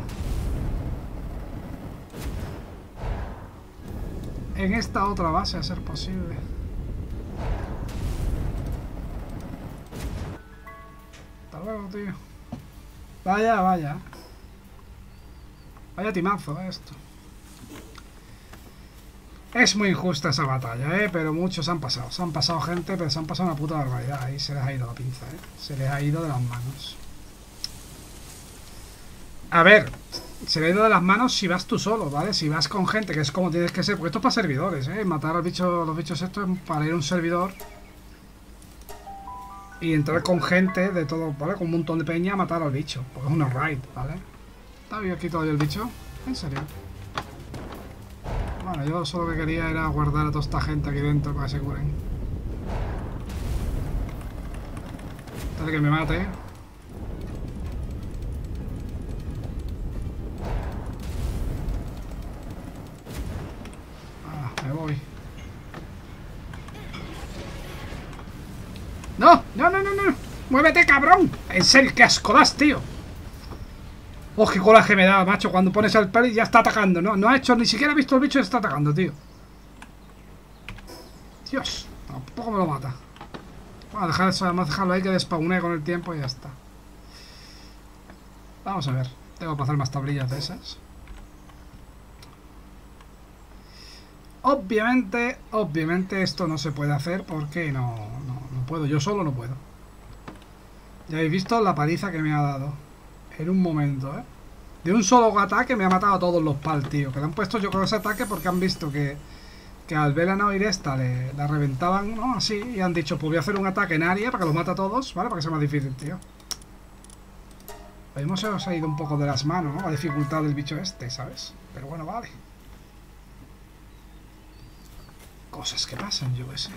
En esta otra base, a ser posible. Hasta luego, tío. Vaya, vaya. Vaya timazo, eh, esto. Es muy injusta esa batalla, eh, pero muchos han pasado. Se han pasado gente, pero se han pasado una puta barbaridad. Ahí se les ha ido la pinza, eh. Se les ha ido de las manos. A ver, se le ha ido de las manos si vas tú solo, ¿vale? Si vas con gente, que es como tienes que ser. Porque esto es para servidores, ¿eh? Matar a los bichos, los bichos estos es para ir a un servidor y entrar con gente de todo, ¿vale? Con un montón de peña a matar al bicho. Porque es una raid, ¿vale? ¿Está bien aquí todavía el bicho? ¿En serio? Bueno, yo solo lo que quería era guardar a toda esta gente aquí dentro para que se curen. Dale que me mate. Me voy. ¡No! ¡No, no, no, no! ¡Muévete, cabrón! En serio, qué asco das, tío. ¡Oh, qué coraje me da, macho! Cuando pones el pelo y ya está atacando. No, no ha hecho, ni siquiera ha visto el bicho y está atacando, tío. Dios, tampoco me lo mata. Bueno, dejar eso, además dejarlo ahí que despawnee con el tiempo y ya está. Vamos a ver. Tengo que hacer más tablillas de esas. Obviamente, obviamente esto no se puede hacer porque no, no, no puedo, yo solo no puedo. Ya habéis visto la paliza que me ha dado. En un momento, ¿eh? De un solo ataque me ha matado a todos los pal, tío. Que le han puesto yo con ese ataque porque han visto que, que al Velenoir esta le, la reventaban, ¿no? Así, y han dicho, pues voy a hacer un ataque en área para que los mate a todos, ¿vale? Para que sea más difícil, tío. Hemos se nos ha ido un poco de las manos, ¿no? La dificultad del bicho este, ¿sabes? Pero bueno, vale. Cosas que pasan, yo qué sé.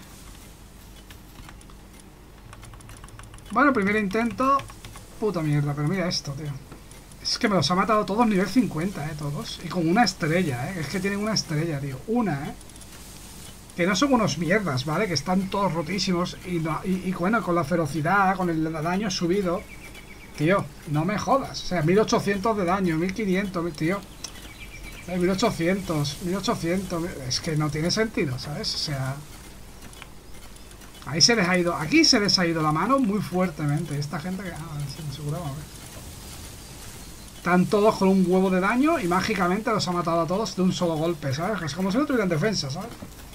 Bueno, primer intento. Puta mierda, pero mira esto, tío. Es que me los ha matado todos nivel cincuenta, eh, todos. Y con una estrella, eh. Es que tienen una estrella, tío. Una, eh. Que no son unos mierdas, ¿vale? Que están todos rotísimos. Y, no, y, y bueno, con la ferocidad, con el daño subido. Tío, no me jodas. O sea, mil ochocientos de daño, mil quinientos, tío. mil ochocientos, mil ochocientos. Es que no tiene sentido, ¿sabes? O sea... Ahí se les ha ido... Aquí se les ha ido la mano muy fuertemente. Esta gente que... Ah, se me aseguraba, a ver. Están todos con un huevo de daño y mágicamente los ha matado a todos de un solo golpe, ¿sabes? Es como si no tuvieran defensa, ¿sabes?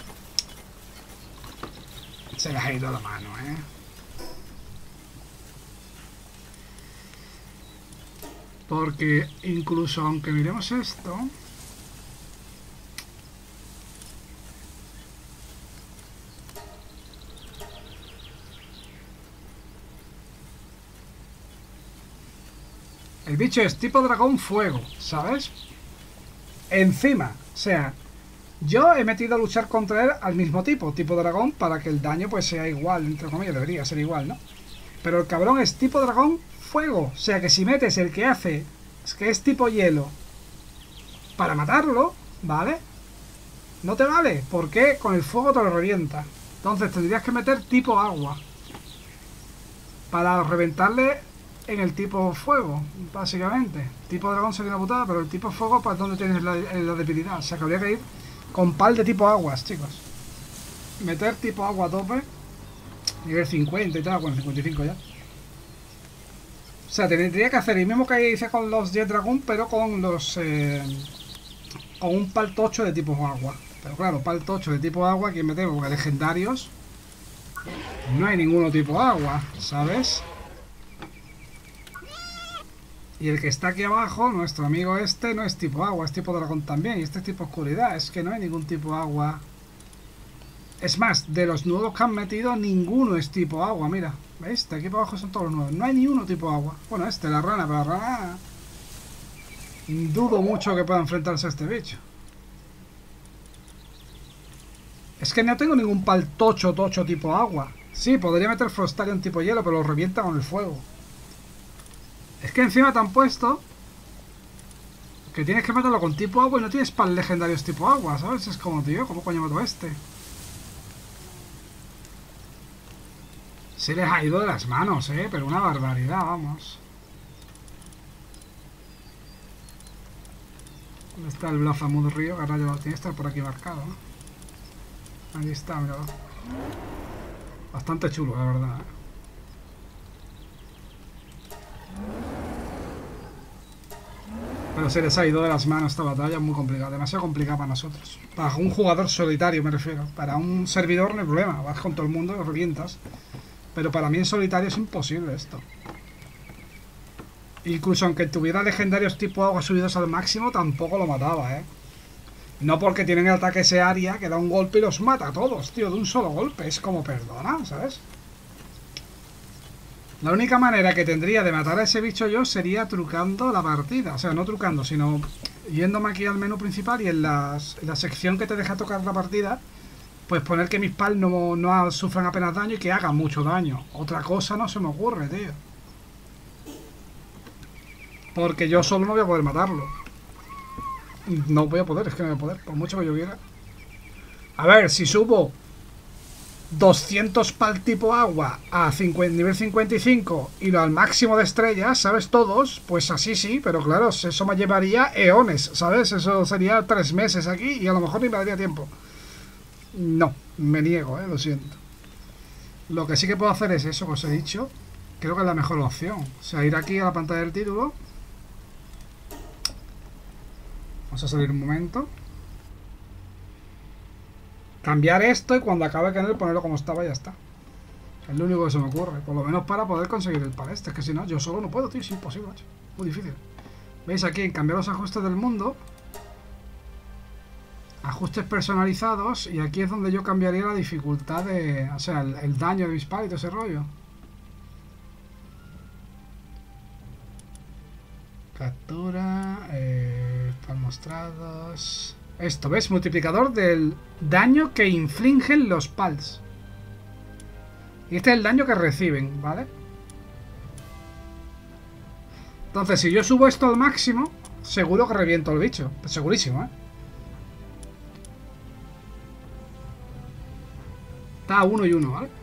Se les ha ido la mano, ¿eh? Porque incluso aunque miremos esto... El bicho es tipo dragón fuego, ¿sabes? Encima, o sea, yo he metido a luchar contra él al mismo tipo, tipo dragón, para que el daño pues sea igual, entre comillas, debería ser igual, ¿no? Pero el cabrón es tipo dragón fuego, o sea que si metes el que hace, es que es tipo hielo, para matarlo, ¿vale? No te vale, porque con el fuego te lo revienta. Entonces tendrías que meter tipo agua, para reventarle... En el tipo fuego, básicamente. Tipo dragón sería una putada, pero el tipo fuego, pues donde tienes la, la debilidad. O sea que habría que ir con pal de tipo aguas, chicos. Meter tipo agua a tope. Nivel cincuenta y tal, bueno, cincuenta y cinco ya. O sea, tendría que hacer el mismo que hice con los Jet Dragon, pero con los... Eh, con un pal tocho de tipo agua. Pero claro, pal tocho de tipo agua, ¿quién me tengo? Porque legendarios no hay ninguno tipo agua, ¿sabes? Y el que está aquí abajo, nuestro amigo este, no es tipo agua, es tipo dragón también. Y este es tipo oscuridad, es que no hay ningún tipo agua. Es más, de los nuevos que han metido, ninguno es tipo agua, mira. ¿Veis? De aquí para abajo son todos los nuevos. No hay ni uno tipo agua. Bueno, este, la rana, pero la rana... Dudo mucho que pueda enfrentarse a este bicho. Es que no tengo ningún pal tocho, tocho tipo agua. Sí, podría meter Frostarion tipo hielo, pero lo revienta con el fuego. Es que encima te han puesto que tienes que meterlo con tipo agua y no tienes pal legendarios tipo agua, ¿sabes? Es como, tío, ¿cómo coño meto este? Se les ha ido de las manos, ¿eh? Pero una barbaridad, vamos. ¿Dónde está el Blazamud Río? Que ahora ya lo tiene que estar por aquí marcado, ¿no? Ahí está, mira. Bastante chulo, la verdad, ¿eh? Pero se les ha ido de las manos esta batalla, es muy complicada, demasiado complicada para nosotros. Para un jugador solitario me refiero. Para un servidor no hay problema, vas con todo el mundo y lo revientas. Pero para mí en solitario es imposible esto. Incluso aunque tuviera legendarios tipo agua subidos al máximo, tampoco lo mataba, ¿eh? No porque tienen el ataque ese área que da un golpe y los mata a todos, tío, de un solo golpe. Es como perdona, ¿sabes? La única manera que tendría de matar a ese bicho yo sería trucando la partida. O sea, no trucando, sino yéndome aquí al menú principal y en, las, en la sección que te deja tocar la partida, pues poner que mis pals no, no sufran apenas daño y que hagan mucho daño. Otra cosa no se me ocurre, tío. Porque yo solo no voy a poder matarlo. No voy a poder, es que no voy a poder, por mucho que yo quiera. A ver, si subo doscientos pal tipo agua a cincuenta, nivel cincuenta y cinco y lo al máximo de estrellas, ¿sabes? Todos, pues así sí, pero claro, eso me llevaría eones, ¿sabes? Eso sería tres meses aquí y a lo mejor ni me daría tiempo. No, me niego, ¿eh? Lo siento. Lo que sí que puedo hacer es eso que os he dicho. Creo que es la mejor opción. O sea, ir aquí a la pantalla del título. Vamos a salir un momento. Cambiar esto y cuando acabe con él ponerlo como estaba y ya está. Es lo único que se me ocurre. Por lo menos para poder conseguir el par este. Es que si no, yo solo no puedo, tío. Es imposible, macho. Muy difícil. ¿Veis aquí en cambiar los ajustes del mundo? Ajustes personalizados. Y aquí es donde yo cambiaría la dificultad de... O sea, el, el daño de mis pares y todo ese rollo. Captura. Eh, para mostrados... Esto, ¿ves? Multiplicador del daño que infligen los pals. Y este es el daño que reciben, ¿vale? Entonces, si yo subo esto al máximo, seguro que reviento el bicho. Segurísimo, ¿eh? Está a uno y uno, ¿vale?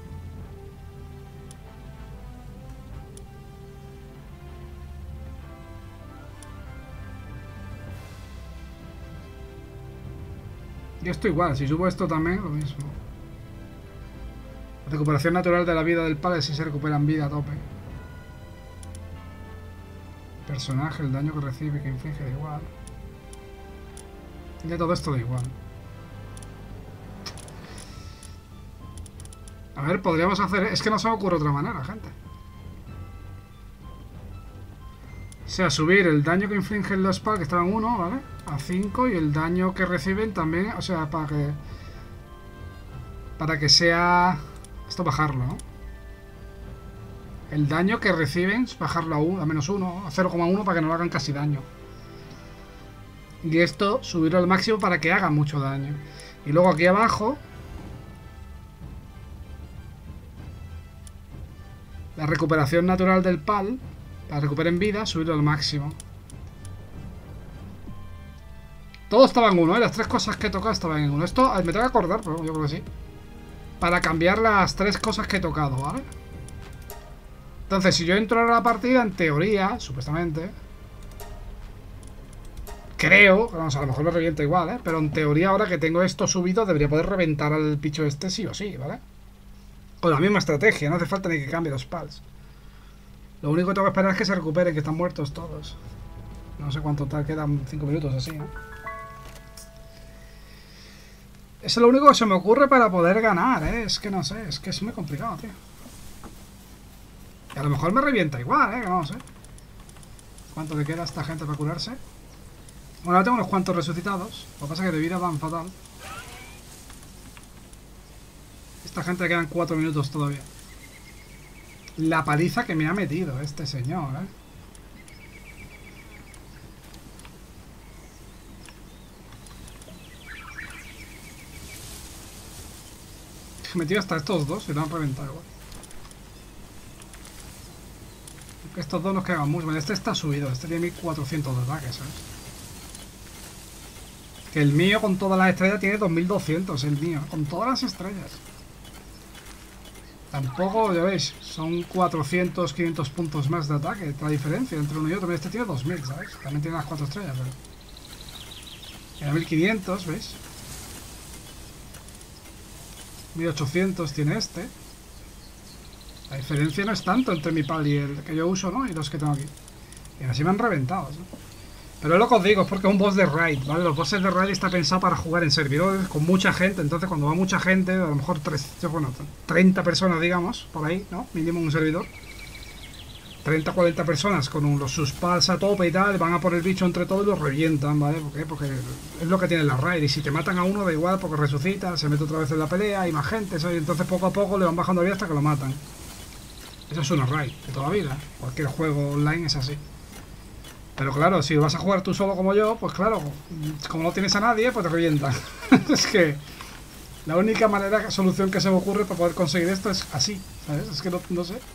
Y esto igual, si subo esto también, lo mismo. Recuperación natural de la vida del pal, si se recuperan vida a tope. Personaje, el daño que recibe, que inflige, da igual. Ya todo esto da igual. A ver, podríamos hacer... Es que no se me ocurre otra manera, gente. O sea, subir el daño que infligen los pal, que estaban uno, ¿vale? A cinco, y el daño que reciben también, o sea, para que... Para que sea... Esto bajarlo, ¿no? El daño que reciben, bajarlo a, uno, a menos uno, a cero coma uno para que no le hagan casi daño. Y esto, subirlo al máximo para que haga mucho daño. Y luego aquí abajo... La recuperación natural del pal, para que recuperen vida, subirlo al máximo. Todo estaba en uno, ¿eh? Las tres cosas que he tocado estaban en uno. Esto me tengo que acordar, pero yo creo que sí. Para cambiar las tres cosas que he tocado, ¿vale? Entonces, si yo entro a la partida, en teoría, supuestamente... Creo, vamos, a lo mejor lo reviento igual, ¿eh? Pero en teoría, ahora que tengo esto subido, debería poder reventar al bicho este sí o sí, ¿vale? Con la misma estrategia, no hace falta ni que cambie los pals. Lo único que tengo que esperar es que se recuperen, que están muertos todos. No sé cuánto tal, quedan cinco minutos así, ¿no? Eso es lo único que se me ocurre para poder ganar, ¿eh? Es que no sé, es que es muy complicado, tío. Y a lo mejor me revienta igual, ¿eh? No sé. ¿Cuánto le queda a esta gente para curarse? Bueno, ahora tengo unos cuantos resucitados. Lo que pasa es que de vida van fatal. Esta gente le quedan cuatro minutos todavía. La paliza que me ha metido este señor, ¿eh? He metido hasta estos dos y lo han reventado igual. Estos dos nos cagan mucho. Este está subido. Este tiene mil cuatrocientos de ataque, ¿sabes? Que el mío con todas las estrellas tiene dos mil doscientos. El mío, con todas las estrellas. Tampoco, ya veis, son cuatrocientos, quinientos puntos más de ataque. La diferencia entre uno y otro. Este tiene dos mil, ¿sabes? También tiene las cuatro estrellas, pero... Era mil quinientos, ¿veis? mil ochocientos tiene este. La diferencia no es tanto entre mi pal y el que yo uso, ¿no? Y los que tengo aquí. Y así me han reventado, ¿no? Pero es lo que os digo, es porque es un boss de raid, ¿vale? Los bosses de raid está pensado para jugar en servidores con mucha gente. Entonces cuando va mucha gente, a lo mejor tres, bueno, treinta personas, digamos, por ahí, ¿no? Mínimo un servidor. treinta, cuarenta personas con un, los sus pals a tope y tal, van a por el bicho entre todos y los revientan, ¿vale? ¿Por qué? Porque es lo que tiene la raid. Y si te matan a uno, da igual, porque resucita, se mete otra vez en la pelea, hay más gente, ¿sabes? Y entonces poco a poco le van bajando vida hasta que lo matan. Eso es una raid de toda la vida. Cualquier juego online es así. Pero claro, si vas a jugar tú solo como yo, pues claro, como no tienes a nadie, pues te revientan. Es que la única manera, solución que se me ocurre para poder conseguir esto es así, ¿sabes? Es que no, no sé.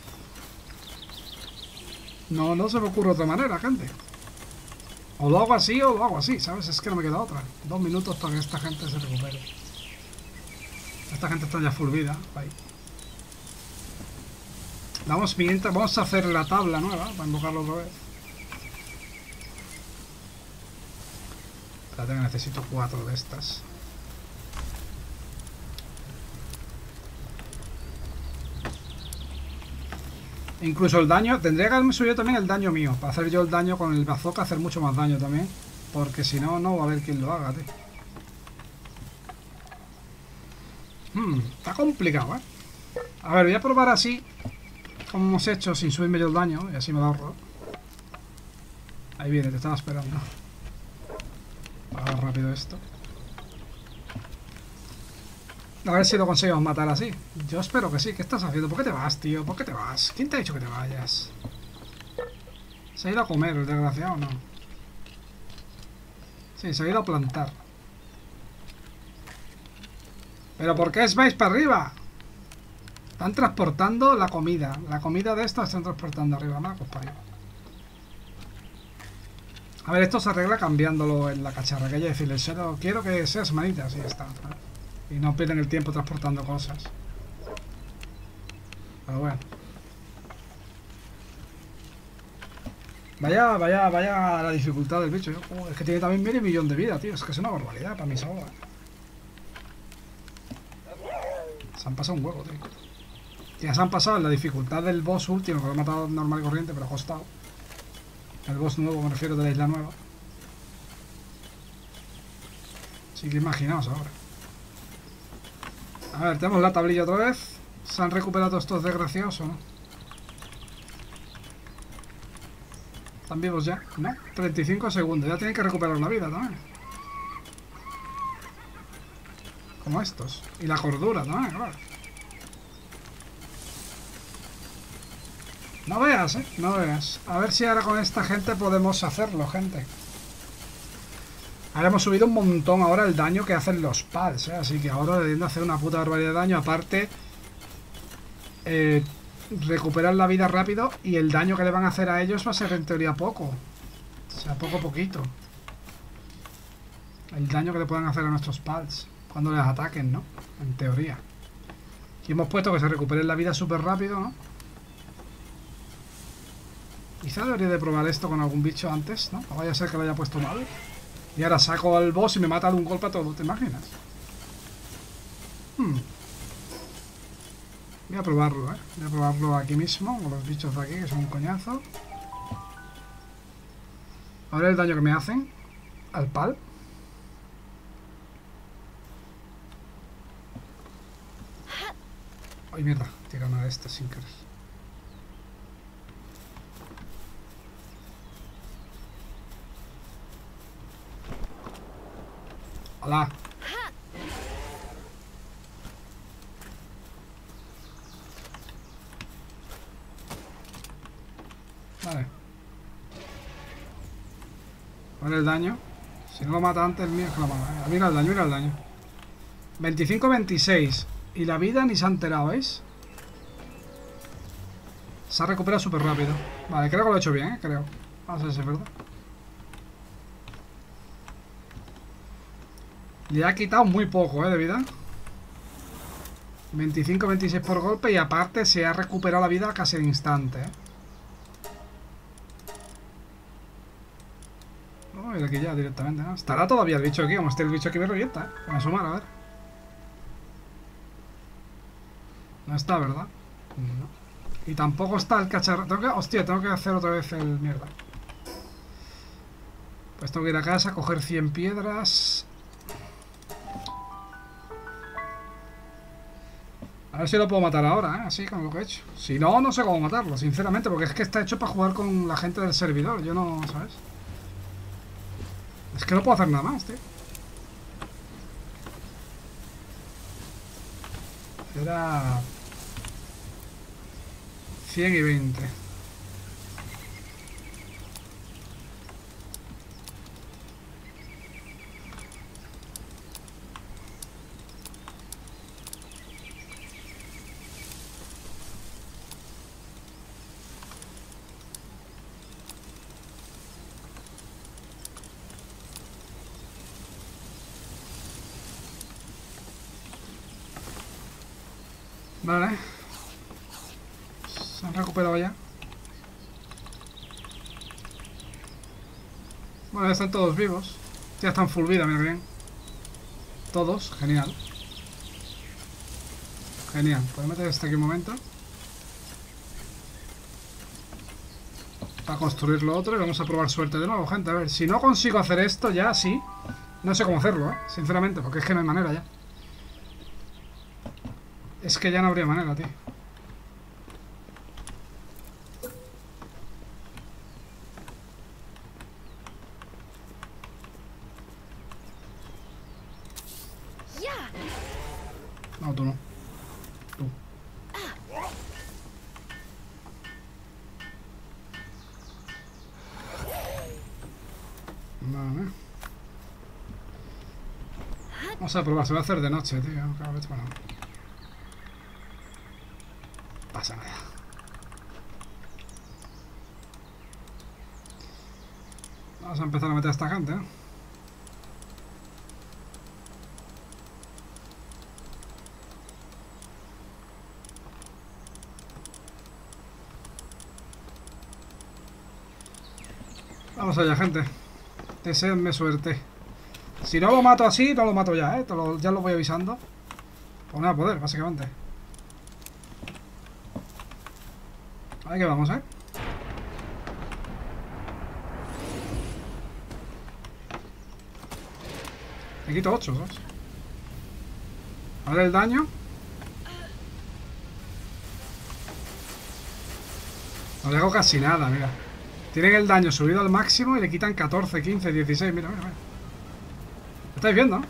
No, no se me ocurre otra manera, gente. O lo hago así o lo hago así, ¿sabes? Es que no me queda otra. Dos minutos para que esta gente se recupere. Esta gente está ya full vida. Ahí. Vamos, mientras, vamos a hacer la tabla nueva para invocarlo otra vez. Espérate que necesito cuatro de estas. Incluso el daño, tendría que haberme subido también el daño mío. Para hacer yo el daño con el bazooka, hacer mucho más daño también. Porque si no, no va a haber quien lo haga, tío. Hmm, está complicado, ¿eh? A ver, voy a probar así, como hemos hecho, sin subirme yo el daño. Y así me da horror. Ahí viene, te estaba esperando. Haga rápido esto. A ver si lo conseguimos matar así. Yo espero que sí. ¿Qué estás haciendo? ¿Por qué te vas, tío? ¿Por qué te vas? ¿Quién te ha dicho que te vayas? ¿Se ha ido a comer el desgraciado o no? Sí, se ha ido a plantar. ¿Pero por qué os vais para arriba? Están transportando la comida. La comida de esta están transportando arriba. Marcos para arriba. A ver, esto se arregla cambiándolo en la cacharra. Que hay que decirle, solo quiero que seas manita. Así está. Y no pierden el tiempo transportando cosas. Pero bueno. Vaya, vaya, vaya la dificultad del bicho. Oh, es que tiene también medio millón de vida, tío. Es que es una barbaridad para mí solo. Se han pasado un huevo, tío. Ya se han pasado la dificultad del boss último, que lo he matado normal y corriente, pero ha costado. El boss nuevo, me refiero, de la isla nueva. Así que imaginaos ahora. A ver, tenemos la tablilla otra vez. ¿Se han recuperado estos desgraciados o no? ¿Están vivos ya? ¿No? treinta y cinco segundos. Ya tienen que recuperar la vida también. Como estos. Y la cordura también, claro. No veas, ¿eh? No veas. A ver si ahora con esta gente podemos hacerlo, gente. Ahora hemos subido un montón ahora el daño que hacen los pads, ¿eh? Así que ahora debiendo hacer una puta barbaridad de daño. Aparte, eh, recuperar la vida rápido y el daño que le van a hacer a ellos va a ser en teoría poco. O sea, poco poquito. El daño que le puedan hacer a nuestros pads cuando les ataquen, ¿no? En teoría. Y hemos puesto que se recuperen la vida súper rápido, ¿no? Quizá debería de probar esto con algún bicho antes, ¿no? No vaya a ser que lo haya puesto mal. Y ahora saco al boss y me mata de un golpe a todo, ¿te imaginas? Hmm. Voy a probarlo, ¿eh? Voy a probarlo aquí mismo, con los bichos de aquí, que son un coñazo. A ver el daño que me hacen al pal. Ay, mierda, tira una de estas sin querer. ¡Hala! Vale. A ver el daño. Si no lo mata antes, el mío es que lo mata. Mira el daño, mira el daño. veinticinco veintiséis. Y la vida ni se ha enterado, ¿veis? Se ha recuperado súper rápido. Vale, creo que lo he hecho bien, ¿eh? Creo. Vamos a ver si es verdad. Le ha quitado muy poco, ¿eh? De vida. veinticinco veintiséis por golpe y aparte se ha recuperado la vida casi al instante, ¿eh? No, y aquí ya directamente, ¿no? Estará todavía el bicho aquí, como esté el bicho aquí me revienta, ¿eh? Voy a sumar, a ver. No está, ¿verdad? No. Y tampoco está el cacharro. Tengo que... Hostia, tengo que hacer otra vez el mierda. Pues tengo que ir a casa, coger cien piedras. A ver si lo puedo matar ahora, ¿eh? Así, con lo que he hecho. Si no, no sé cómo matarlo, sinceramente, porque es que está hecho para jugar con la gente del servidor. Yo no, ¿sabes? Es que no puedo hacer nada más, tío. Era... cien y veinte. Vale. Se han recuperado ya. Bueno, ya están todos vivos. Ya están full vida, mira bien. Todos, genial. Genial. Voy a meter este aquí un momento. Para construir lo otro y vamos a probar suerte de nuevo, gente. A ver, si no consigo hacer esto ya, sí. No sé cómo hacerlo, ¿eh? Sinceramente, porque es que no hay manera ya. Es que ya no habría manera, tío. No, tú no. Tú. Vale. Vamos a probar, se va a hacer de noche, tío. Bueno. Pasa nada. Vamos a empezar a meter a esta gente, ¿no? Vamos allá, gente. Deseenme suerte. Si no lo mato así, no lo mato ya, ¿eh? Lo, ya lo voy avisando. Pues nada, poder, básicamente. Ahí que vamos, ¿eh? Me quito ocho, ¿sabes? A ver el daño. No le hago casi nada, mira. Tienen el daño subido al máximo y le quitan catorce, quince, dieciséis. Mira, mira, mira. ¿Lo estáis viendo?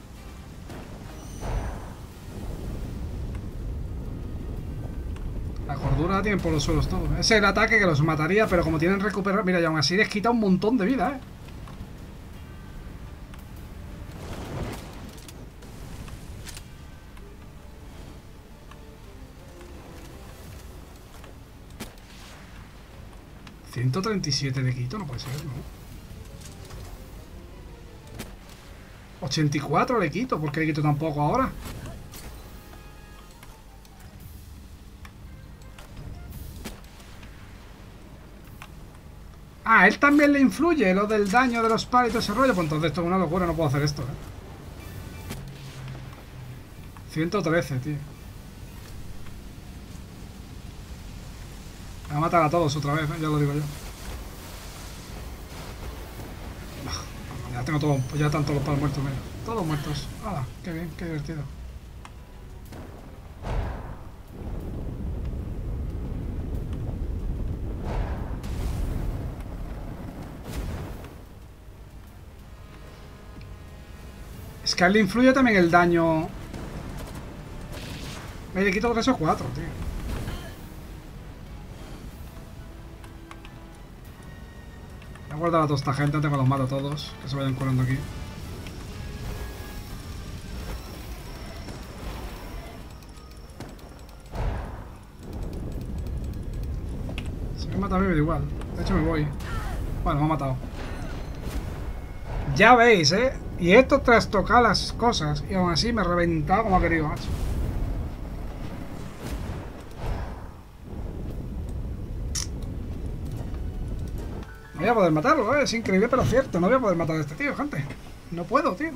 La cordura la tienen por los suelos todos. Ese es el ataque que los mataría, pero como tienen recuperar... Mira, y aún así les quita un montón de vida, ¿eh? ciento treinta y siete de quito, no puede ser, ¿no? ochenta y cuatro le quito, ¿por qué le quito tan poco ahora? Ah, él también le influye lo del daño de los palos y todo ese rollo. Pues entonces esto es una locura, no puedo hacer esto, ¿eh? ciento trece, tío. va a matar a todos otra vez, ¿eh? Ya lo digo yo. Ya tengo todo, ya están todos los palos muertos, mira. Todos muertos. ¡Hala! ¡Qué bien! ¡Qué divertido! Es que a él le influye también el daño. Me le quito tres o cuatro, tío. Voy a guardar a toda esta gente antes que los mato a todos. Que se vayan curando aquí. Si me mata a mí me da igual. De hecho me voy. Bueno, me ha matado. Ya veis, ¿eh? Y esto tras tocar las cosas. Y aún así me he reventado como ha querido, macho. No voy a poder matarlo, ¿eh? Es increíble, pero cierto. No voy a poder matar a este tío, gente. No puedo, tío.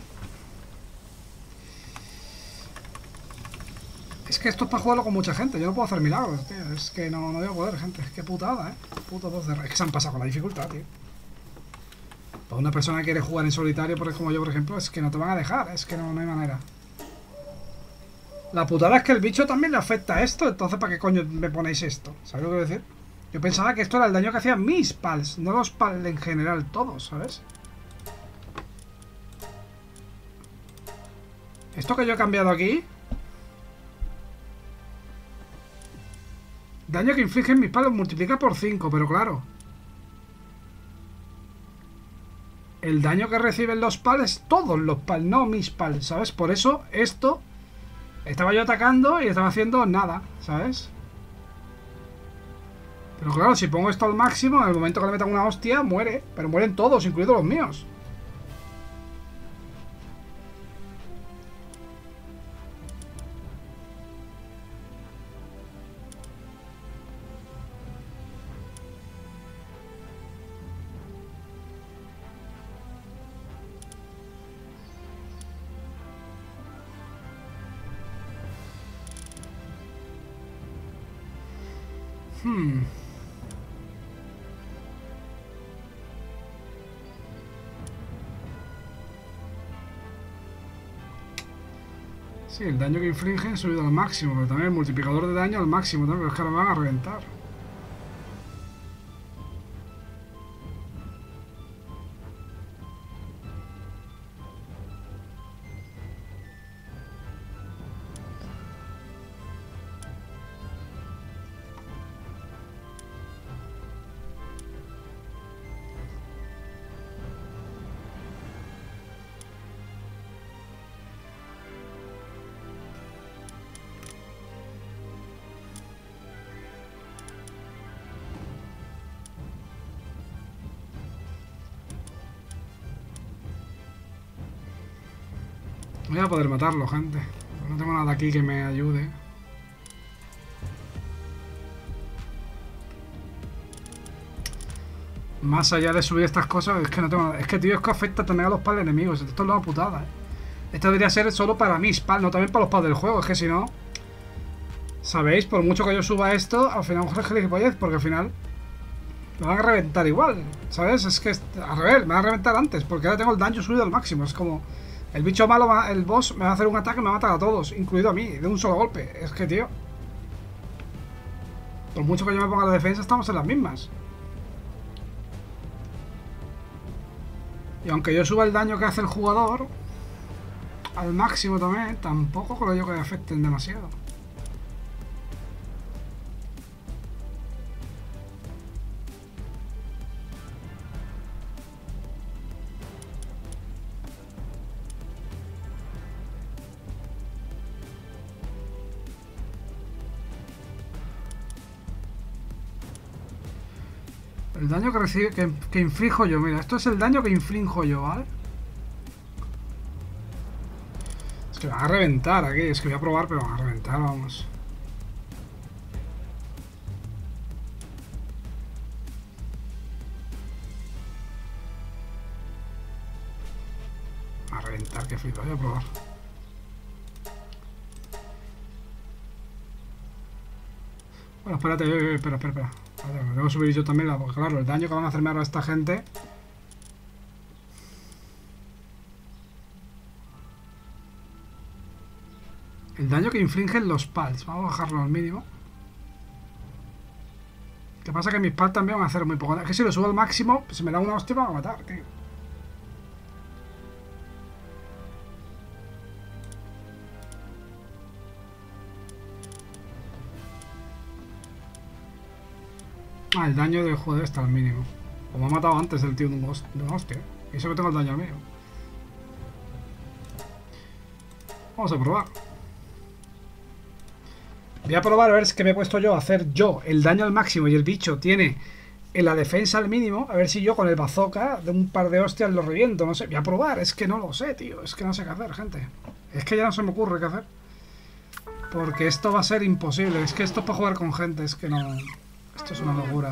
Es que esto es para jugarlo con mucha gente. Yo no puedo hacer milagros, tío. Es que no, no voy a poder, gente. Qué putada, ¿eh? Puto dos de... Es que se han pasado con la dificultad, tío. Para una persona que quiere jugar en solitario, por como yo, por ejemplo, es que no te van a dejar. Es que no, no hay manera. La putada es que el bicho también le afecta a esto. Entonces, ¿para qué coño me ponéis esto? ¿Sabes lo que quiero decir? Yo pensaba que esto era el daño que hacían mis pals, no los pals en general, todos, ¿sabes? Esto que yo he cambiado aquí... Daño que infligen mis palos multiplica por cinco, pero claro. El daño que reciben los pals, todos los pals, no mis pals, ¿sabes? Por eso esto... Estaba yo atacando y estaba haciendo nada, ¿sabes? Pero claro, si pongo esto al máximo, en el momento que le metan una hostia, muere. Pero mueren todos, incluidos los míos. Hmm... Sí, el daño que infligen subido al máximo, pero también el multiplicador de daño al máximo, también, pero es que ahora me van a reventar. Voy a poder matarlo, gente. No tengo nada aquí que me ayude. Más allá de subir estas cosas, es que no tengo nada. Es que, tío, es que afecta también a los pals enemigos. Esto es una putada, eh. Esto debería ser solo para mis pals, no también para los pals del juego. Es que si no... ¿Sabéis? Por mucho que yo suba esto, al final es gilipollez, porque al final... Me van a reventar igual, ¿sabes? Es que al revés, me van a reventar antes, porque ahora tengo el daño subido al máximo. Es como... El bicho malo, el boss, me va a hacer un ataque y me va a matar a todos, incluido a mí, de un solo golpe. Es que, tío... Por mucho que yo me ponga la defensa, estamos en las mismas. Y aunque yo suba el daño que hace el jugador al máximo también, tampoco creo yo que me afecten demasiado. El daño que recibe, que, que inflijo yo, mira, esto es el daño que inflijo yo, ¿vale? Es que me van a reventar aquí, es que voy a probar, pero me van a reventar, vamos. A reventar, que flipa, voy a probar. Bueno, espérate, espera, espera, espera. Vale, me tengo que subir yo también, porque claro, el daño que van a hacerme ahora a esta gente... El daño que infligen los pals. Vamos a bajarlo al mínimo. ¿Qué pasa? Que mis pals también van a hacer muy poco. Es que si lo subo al máximo, si me da una hostia me van a matar, tío. Ah, el daño del joder está al mínimo. O me ha matado antes el tío de, un host de una hostia. Y eso que tengo el daño al mínimo. Vamos a probar. Voy a probar a ver si que me he puesto yo a hacer yo el daño al máximo y el bicho tiene en la defensa al mínimo. A ver si yo con el bazooka de un par de hostias lo reviento. No sé, voy a probar. Es que no lo sé, tío. Es que no sé qué hacer, gente. Es que ya no se me ocurre qué hacer. Porque esto va a ser imposible. Es que esto es para jugar con gente. Es que no... Esto es una locura.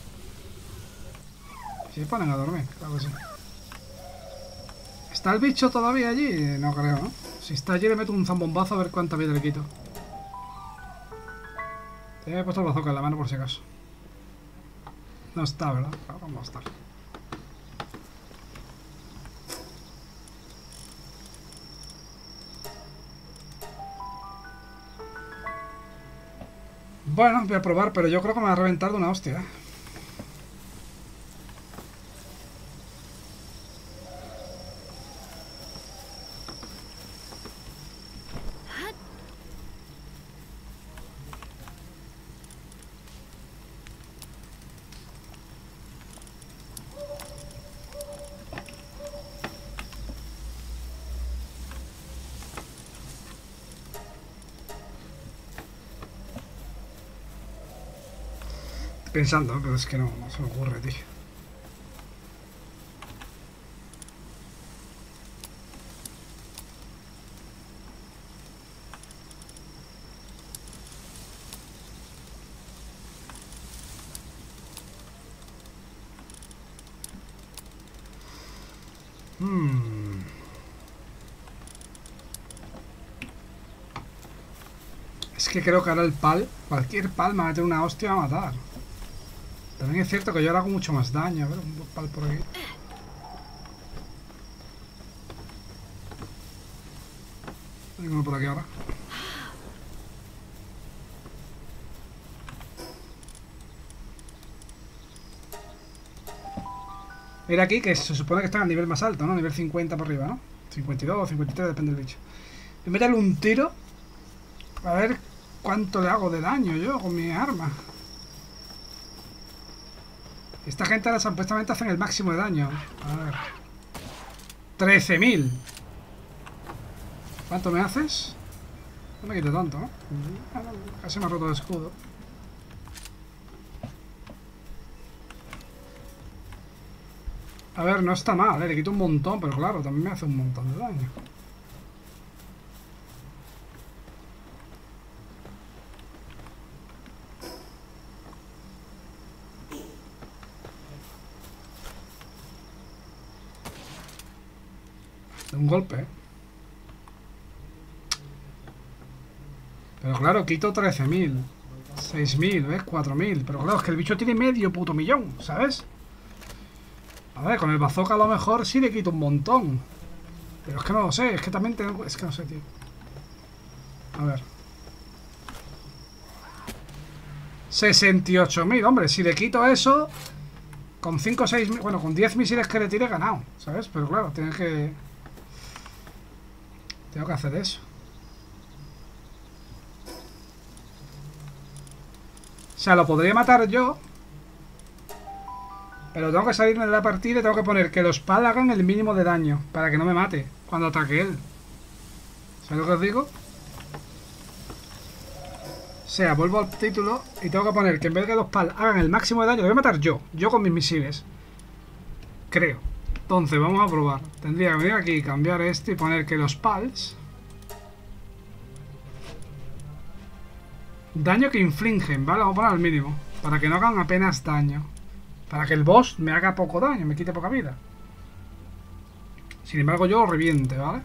Si se ponen a dormir, claro que sí. ¿Está el bicho todavía allí? No creo, ¿no? Si está allí le meto un zambombazo a ver cuánta vida le quito. Te he puesto el bazooka en la mano por si acaso. No está, ¿verdad? Claro, vamos a estar. Bueno, voy a probar, pero yo creo que me va a reventar de una hostia, ¿eh? Pensando, pero es que no, no se me ocurre, tío. Hmm. Es que creo que ahora el pal, cualquier pal me va a meter una hostia y va a matar. También es cierto que yo ahora hago mucho más daño. A ver, un pal por aquí. Hay uno por aquí ahora. Mira aquí que se supone que están a nivel más alto, ¿no? Nivel cincuenta por arriba, ¿no? cincuenta y dos o cincuenta y tres, depende del bicho. Voy a meterle un tiro. A ver cuánto le hago de daño yo con mi arma. Esta gente ahora supuestamente hacen el máximo de daño. A ver. trece mil. ¿Cuánto me haces? No me quito tanto, ¿no? Casi me ha roto el escudo. A ver, no está mal, ¿eh? Le quito un montón, pero claro, también me hace un montón de daño. De un golpe, ¿eh? Pero claro, quito trece mil. seis mil, ¿ves? cuatro mil. Pero claro, es que el bicho tiene medio puto millón, ¿sabes? A ver, con el bazooka a lo mejor sí le quito un montón. Pero es que no lo sé, es que también tengo... Es que no sé, tío. A ver. sesenta y ocho mil, hombre, si le quito eso... Con cinco o seis... Bueno, con diez misiles que le tire he ganado, ¿sabes? Pero claro, tienes que... Tengo que hacer eso. O sea, lo podría matar yo. Pero tengo que salir de la partida y tengo que poner que los pal hagan el mínimo de daño. Para que no me mate cuando ataque él. ¿Sabes lo que os digo? O sea, vuelvo al título y tengo que poner que en vez de que los pal hagan el máximo de daño, lo voy a matar yo. Yo con mis misiles. Creo. Entonces, vamos a probar. Tendría que venir aquí, cambiar este y poner que los pals... Daño que infligen, ¿vale? Vamos a poner al mínimo. Para que no hagan apenas daño. Para que el boss me haga poco daño, me quite poca vida. Sin embargo, yo lo reviente, ¿vale?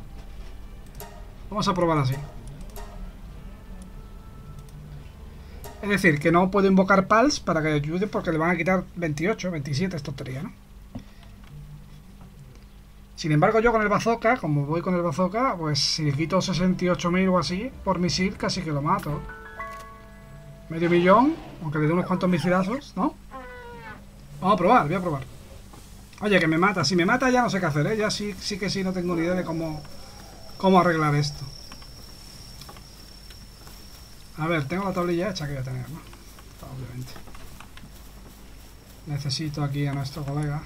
Vamos a probar así. Es decir, que no puedo invocar pals para que ayude porque le van a quitar veintiocho, veintisiete, es tontería, ¿no? Sin embargo, yo con el bazooka, como voy con el bazooka, pues si le quito sesenta y ocho mil o así por misil, casi que lo mato. Medio millón, aunque le dé unos cuantos misilazos, ¿no? Vamos a probar, voy a probar. Oye, que me mata. Si me mata ya no sé qué hacer, ¿eh? Ya sí, sí que sí no tengo ni idea de cómo, cómo arreglar esto. A ver, tengo la tablilla hecha que voy a tener, ¿no? Obviamente. Necesito aquí a nuestro colega.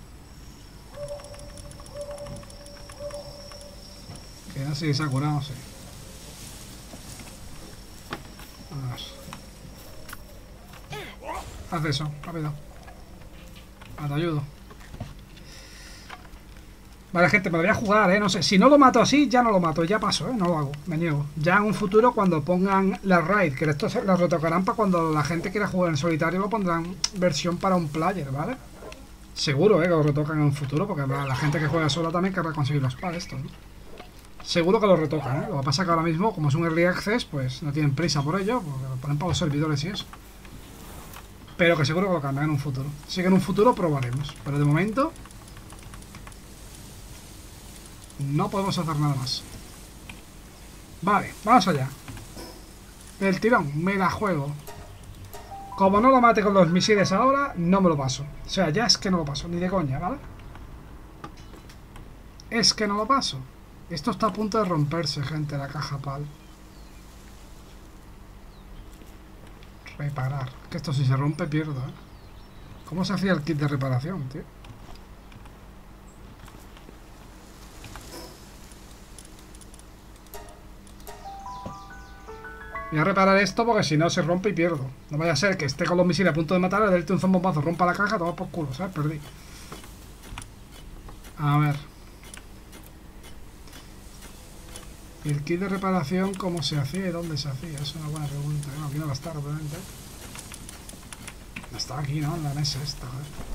Que no sé si se ha curado, no sé. A ver. Haz eso, rápido. Ah, te ayudo. Vale, gente, me lo voy a jugar, ¿eh? No sé, si no lo mato así, ya no lo mato, ya paso, ¿eh? No lo hago, me niego. Ya en un futuro, cuando pongan la raid, que esto las retocarán para cuando la gente quiera jugar en solitario, lo pondrán versión para un player, ¿vale? Seguro, ¿eh? Que lo retocan en un futuro, porque la, la gente que juega sola también querrá conseguir los pads estos, ¿no? Seguro que lo retocan, ¿eh? Lo que pasa es que ahora mismo, como es un early access, pues no tienen prisa por ello, porque lo ponen para los servidores y eso. Pero que seguro que lo cambian en un futuro. Así que en un futuro probaremos, pero de momento no podemos hacer nada más. Vale, vamos allá. El tirón, me la juego. Como no lo mate con los misiles ahora, no me lo paso. O sea, ya es que no lo paso, ni de coña, ¿vale? Es que no lo paso. Esto está a punto de romperse, gente, la caja pal. Reparar. Que esto si se rompe pierdo, ¿eh? ¿Cómo se hacía el kit de reparación, tío? Voy a reparar esto porque si no se rompe y pierdo. No vaya a ser que esté con los misiles a punto de matar, le dé un zambombazo, rompa la caja, toma por culo, ¿sabes? Perdí. A ver. ¿Y el kit de reparación cómo se hacía y dónde se hacía? Es una buena pregunta. No, aquí no va a estar, obviamente. Está aquí, ¿no? En la mesa esta, ¿eh?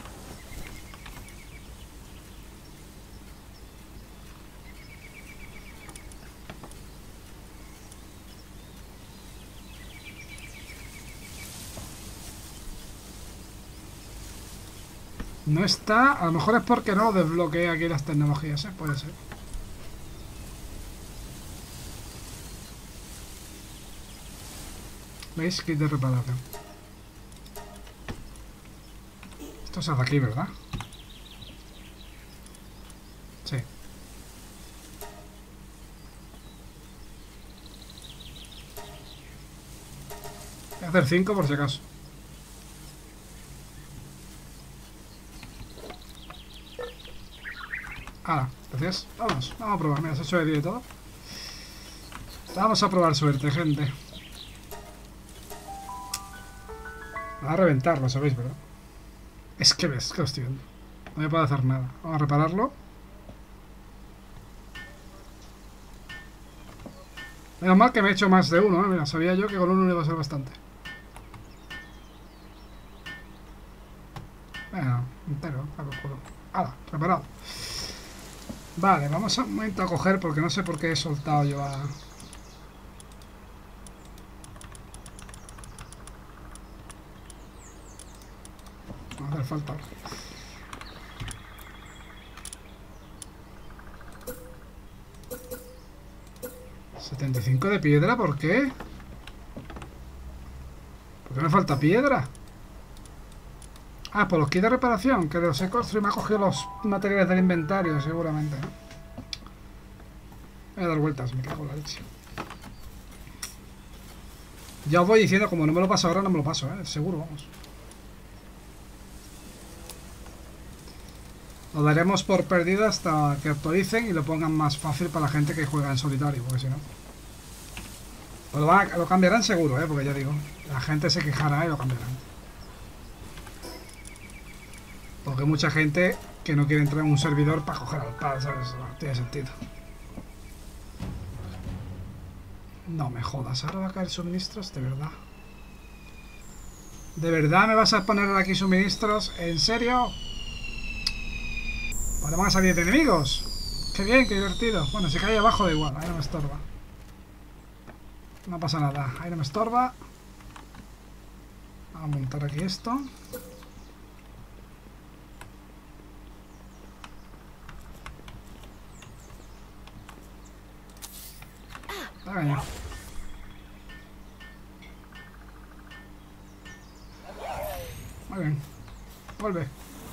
No está, a lo mejor es porque no lo desbloqueé aquí las tecnologías, ¿eh? Puede ser. ¿Veis? Kit de reparación. Esto se hace aquí, ¿verdad? Sí. Voy a hacer cinco por si acaso. Ahora, gracias. Vamos, vamos a probar. Mira, se ha hecho de día y todo. Vamos a probar suerte, gente. Me va a reventar, lo sabéis, ¿verdad? Es que ves, que lo estoy viendo. No me puedo hacer nada. Vamos a repararlo. Menos mal que me he hecho más de uno, ¿eh? Mira, sabía yo que con uno iba a ser bastante. Bueno, entero, a lo juro. ¡Hala! Reparado. Vale, vamos a un momento a coger porque no sé por qué he soltado yo a... No hace falta ahora. setenta y cinco de piedra, ¿por qué? ¿Por qué me falta piedra? Ah, por los kits de reparación, que los he construido y me ha cogido los materiales del inventario, seguramente, ¿no? Voy a dar vueltas, me cago en la leche. Ya os voy diciendo, como no me lo paso ahora, no me lo paso, ¿eh? Seguro, vamos. Lo daremos por perdido hasta que actualicen y lo pongan más fácil para la gente que juega en solitario, porque si no... Pues lo, van a, lo cambiarán seguro, ¿eh? Porque ya digo, la gente se quejará y lo cambiarán. Porque hay mucha gente que no quiere entrar en un servidor para coger al pad, ¿sabes? No tiene sentido. No me jodas, ahora va a caer suministros, de verdad. ¿De verdad me vas a poner aquí suministros? ¿En serio? Pues van a salir de enemigos. Qué bien, qué divertido. Bueno, si cae abajo da igual, ahí no me estorba. No pasa nada, ahí no me estorba. Vamos a montar aquí esto. Venga. Muy bien. Vuelve.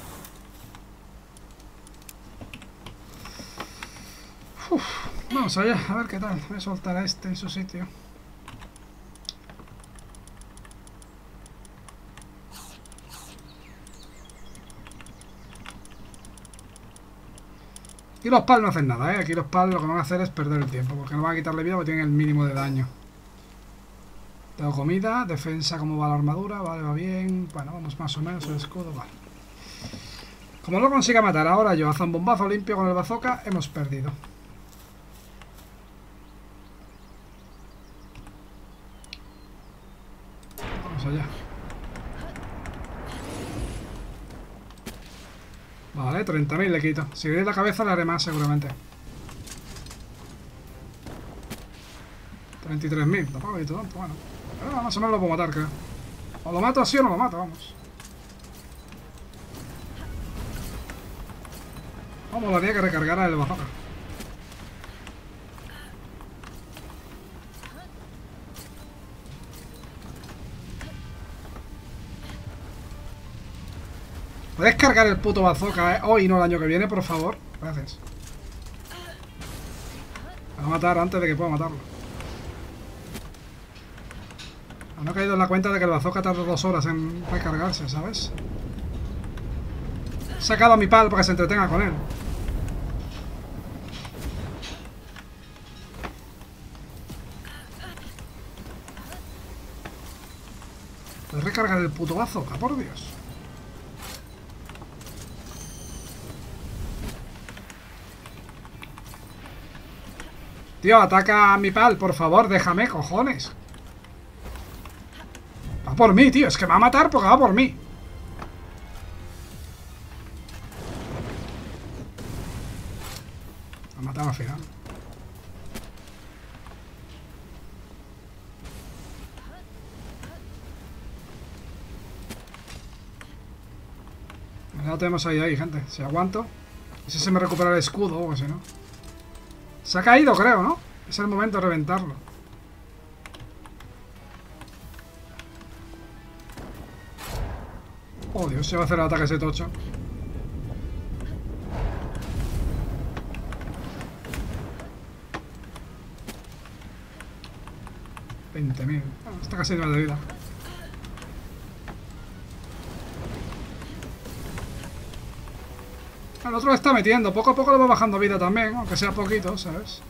Uf, vamos allá, a ver qué tal. Voy a soltar a este en su sitio. Aquí los pals no hacen nada, ¿eh? Aquí los pals lo que van a hacer es perder el tiempo, porque no van a quitarle vida porque tienen el mínimo de daño. Tengo comida, defensa, ¿cómo va la armadura? Vale, va bien. Bueno, vamos más o menos, el escudo, vale. Como no lo consiga matar ahora yo, hace un bombazo limpio con el bazooka, hemos perdido. Vamos allá. Vale, treinta mil le quito. Si veis la cabeza le haré más seguramente. treinta y tres mil, tampoco he visto tanto, bueno. Pero más o menos lo puedo matar, creo. O lo mato así o no lo mato, vamos. Vamos, lo haría que recargara el bazooka. ¿Puedes cargar el puto bazooka, eh? Hoy, no el año que viene, por favor. Gracias. Me va a matar antes de que pueda matarlo. No he caído en la cuenta de que el bazooka tarda dos horas en recargarse, ¿sabes? He sacado a mi pal para que se entretenga con él. ¿Puedes recargar el puto bazooka? Por Dios. Tío, ataca a mi pal, por favor, déjame, cojones. Va por mí, tío, es que me va a matar porque va por mí. Me ha matado al final. Ya lo tenemos ahí, ahí, gente. Si aguanto. Si se me recupera el escudo o si no. Se ha caído, creo, ¿no? Es el momento de reventarlo. Oh, Dios, se va a hacer el ataque ese tocho. veinte mil. Bueno, está casi nueve de vida. El otro lo está metiendo. Poco a poco le va bajando vida también, aunque sea poquito, ¿sabes?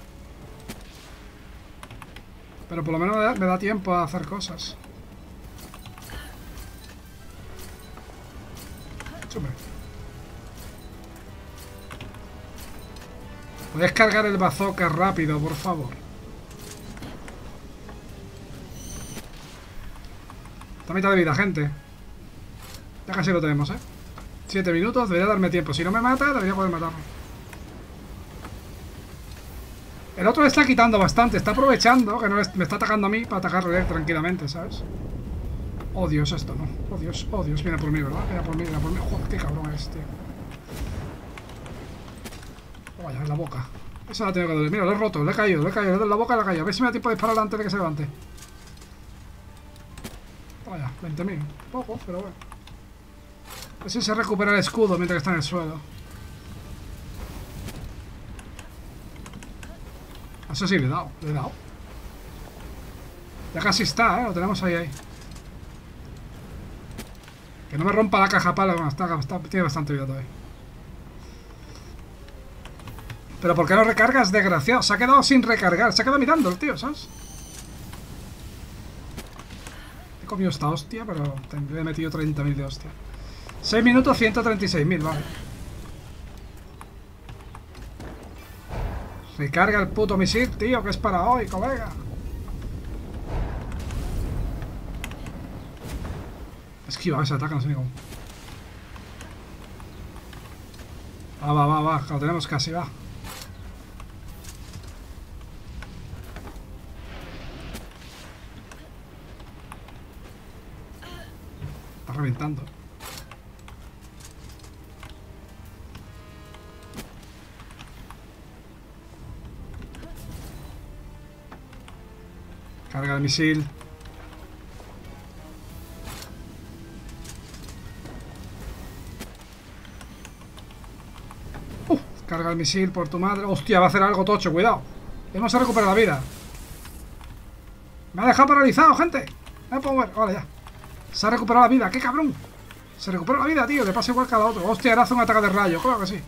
Pero por lo menos me da, me da tiempo a hacer cosas. Chupe. ¿Puedes cargar el bazooka rápido, por favor? Está a mitad de vida, gente. Ya casi lo tenemos, ¿eh? siete minutos, debería darme tiempo. Si no me mata, debería poder matarlo. El otro le está quitando bastante. Está aprovechando que no le, me está atacando a mí para atacarle tranquilamente, ¿sabes? Oh, Dios, esto no. Oh, Dios, oh, Dios. Viene por mí, ¿verdad? Viene por mí, viene por mí. Joder, qué cabrón es, tío. Oh, vaya, en la boca. Eso la tengo que doler. Mira, lo he roto, le he caído, le he caído. Le he dado en la boca y le he caído. A ver si me da tiempo de disparar antes de que se levante. Vaya, veinte mil. Poco, pero bueno. A ver si se recupera el escudo mientras que está en el suelo. Eso sí, le he dado, le he dado. Ya casi está, ¿eh? Lo tenemos ahí, ahí. Que no me rompa la caja pala. Bueno, está, está, tiene bastante vida todavía. Pero ¿por qué no recargas, desgraciado? Se ha quedado sin recargar. Se ha quedado mirando el tío, ¿sabes? He comido esta hostia, pero le he metido treinta mil de hostia. seis minutos, ciento treinta y seis mil, vale. Recarga el puto misil, tío, que es para hoy, colega. Esquiva ese ataque, no sé ni cómo. Va, va, va, va, que lo tenemos casi, va. reventando. Carga el misil. Uh, carga el misil por tu madre. Hostia, va a hacer algo tocho, cuidado. Hemos recuperado la vida. Me ha dejado paralizado, gente. No me puedo mover. Vale, ya. Se ha recuperado la vida. ¡Qué cabrón! Se recuperó la vida, tío. Le pasa igual que a la otro. Hostia, ahora hace un ataque de rayo. Claro que sí.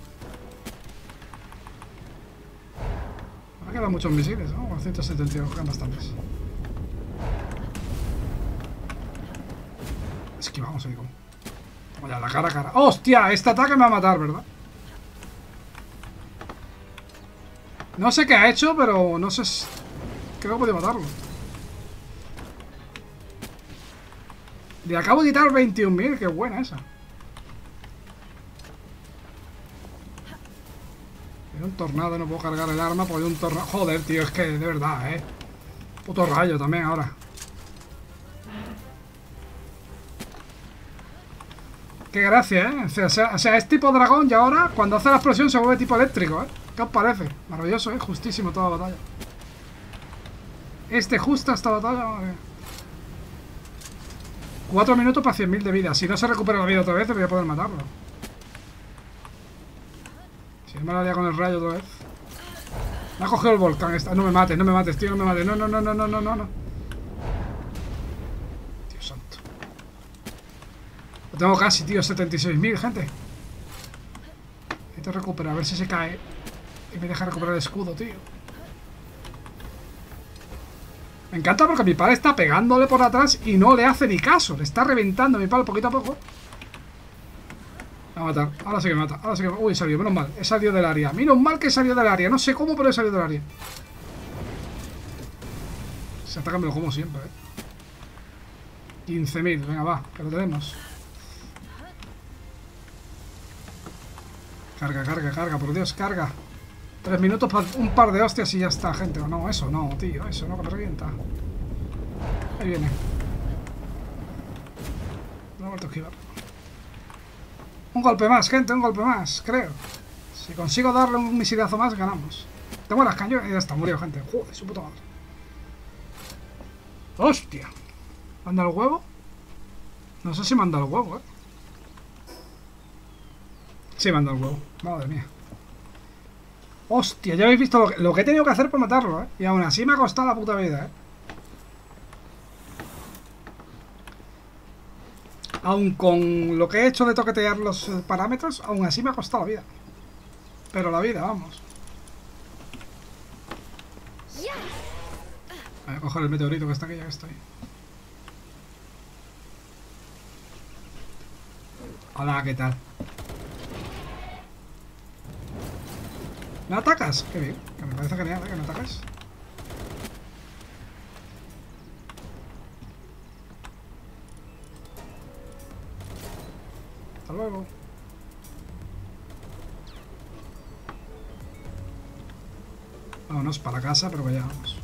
Me quedan muchos misiles, ¿no? ciento setenta y dos. Quedan bastantes. Esquivamos ahí como. Vaya, la cara a cara. ¡Hostia! Este ataque me va a matar, ¿verdad? No sé qué ha hecho, pero no sé si... Creo que podía matarlo. Le acabo de quitar veintiún mil. Qué buena esa. Hay un tornado, no puedo cargar el arma porque hay un tornado. Joder, tío, es que de verdad, eh. Puto rayo también ahora. Qué gracia, ¿eh? O sea, o sea, es tipo dragón y ahora cuando hace la explosión se vuelve tipo eléctrico, ¿eh? ¿Qué os parece? Maravilloso, ¿eh? Justísimo toda la batalla. Este justa esta batalla. Madre. Cuatro minutos para cien mil de vida. Si no se recupera la vida otra vez, debería poder matarlo. Si no me la lía con el rayo otra vez. Me ha cogido el volcán esta. No me mates, no me mates, tío, no me mates. No, no, no, no, no, no, no. Dios santo. Lo tengo casi, tío, setenta y seis mil, gente. Necesito recuperar, a ver si se cae. Y me deja recuperar el escudo, tío. Me encanta porque mi pal está pegándole por atrás y no le hace ni caso. Le está reventando mi pal poquito a poco. Me va a matar. Ahora sí que me mata. Ahora sí que me... Uy, salió. Menos mal. He salido del área. Menos mal que he salido del área. No sé cómo, pero he salido del área. Se ataca me lo como siempre, eh. quince mil. Venga, va. Que lo tenemos. Carga, carga, carga. Por Dios, carga. Tres minutos para un par de hostias y ya está, gente. O no, eso no, tío. Eso no, que me revienta. Ahí viene. No he vuelto a esquivar. Un golpe más, gente. Un golpe más, creo. Si consigo darle un misilazo más, ganamos. Tengo las cañones y ya está. Murió, gente. Joder, su puta madre. ¡Hostia! ¿Manda el huevo? No sé si manda el huevo, eh. Sí, manda el huevo. Madre mía. Hostia, ya habéis visto lo que, lo que he tenido que hacer por matarlo, ¿eh? Y aún así me ha costado la puta vida, ¿eh? Aún con lo que he hecho de toquetear los parámetros, aún así me ha costado la vida. Pero la vida, vamos. Voy a coger el meteorito que está aquí, ya que estoy. Hola, ¿qué tal? ¿Me atacas? Qué bien, que me parece genial, ¿eh? Que me atacas. Hasta luego. Vámonos para casa, pero vayamos.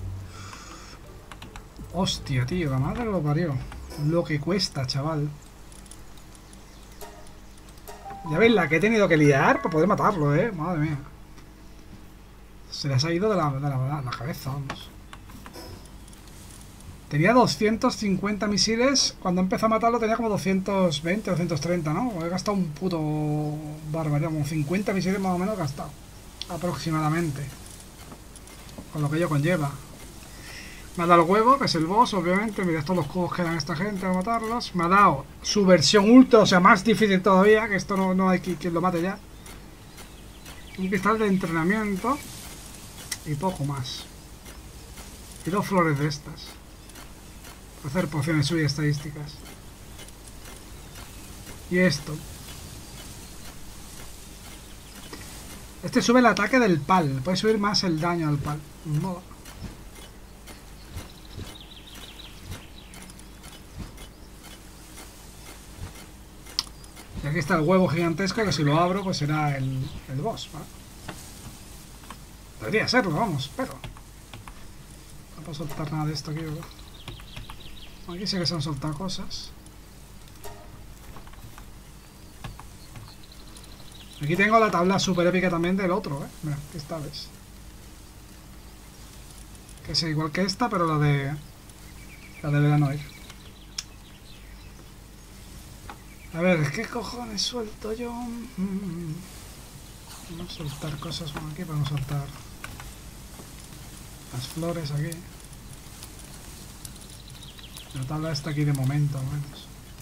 Hostia, tío, la madre lo parió. Lo que cuesta, chaval. Ya veis la que he tenido que liar para poder matarlo, eh. Madre mía. Se les ha ido de la, de la, de la cabeza, vamos. Tenía doscientos cincuenta misiles. Cuando empecé a matarlo tenía como doscientos veinte, doscientos treinta, ¿no? He gastado un puto barbaridad. Como cincuenta misiles más o menos gastado. Aproximadamente. Con lo que ello conlleva. Me ha dado el huevo, que es el boss, obviamente. Mirad todos los cubos que dan esta gente a matarlos. Me ha dado su versión ultra, o sea, más difícil todavía. Que esto no, no hay quien lo mate ya. Un cristal de entrenamiento. Y poco más. Y dos flores de estas. Para hacer pociones suyas estadísticas. Y esto. Este sube el ataque del pal. Puede subir más el daño al pal. Mola. Y aquí está el huevo gigantesco que si lo abro pues será el, el boss, ¿vale? Debería serlo, vamos, pero no puedo soltar nada de esto aquí, ¿verdad? Aquí sí que se han soltado cosas. Aquí tengo la tabla super épica también del otro, ¿eh? Mira, esta vez. Que es igual que esta, pero la de... La de Veranoir. A ver, ¿qué cojones suelto yo? Mm. Vamos a soltar cosas por aquí, vamos a soltar las flores aquí. La tabla está aquí de momento, al menos.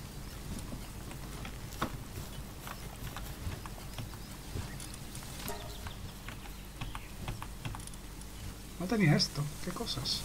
No tenía esto, ¿qué cosas?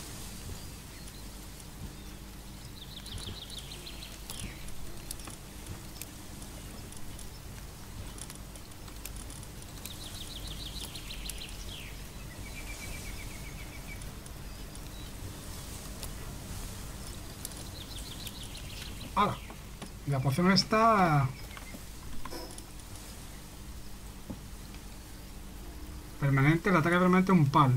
¡Hala! Y la poción está... Permanente, el ataque permanente un pal.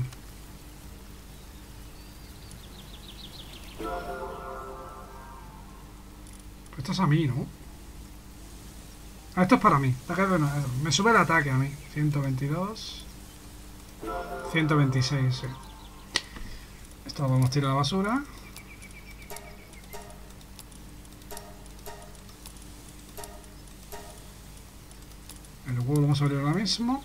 Pues esto es a mí, ¿no? Ah, esto es para mí. Me sube el ataque a mí. ciento veintidós. ciento veintiséis, sí. Esto lo vamos a tirar a la basura. El huevo lo vamos a abrir ahora mismo.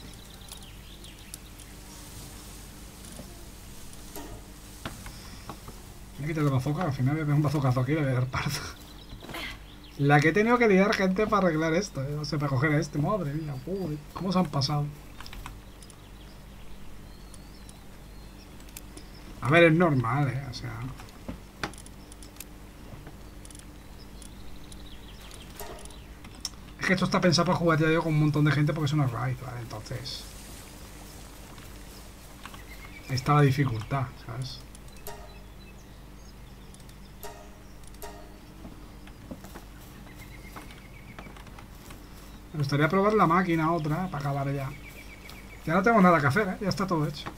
Voy a quitar el bazooka, al final voy a pegar un bazookazo aquí y le voy a dar pardo. La que he tenido que liar gente para arreglar esto, ¿eh? O sea, para coger a este, madre mía, uy, ¿cómo se han pasado? A ver, es normal, ¿eh? O sea... Es que esto está pensado para jugar, ya digo, con un montón de gente porque es una raid, ¿vale? Entonces... Ahí está la dificultad, ¿sabes? Me gustaría probar la máquina otra para acabar ya. Ya no tengo nada que hacer, ¿eh? Ya está todo hecho.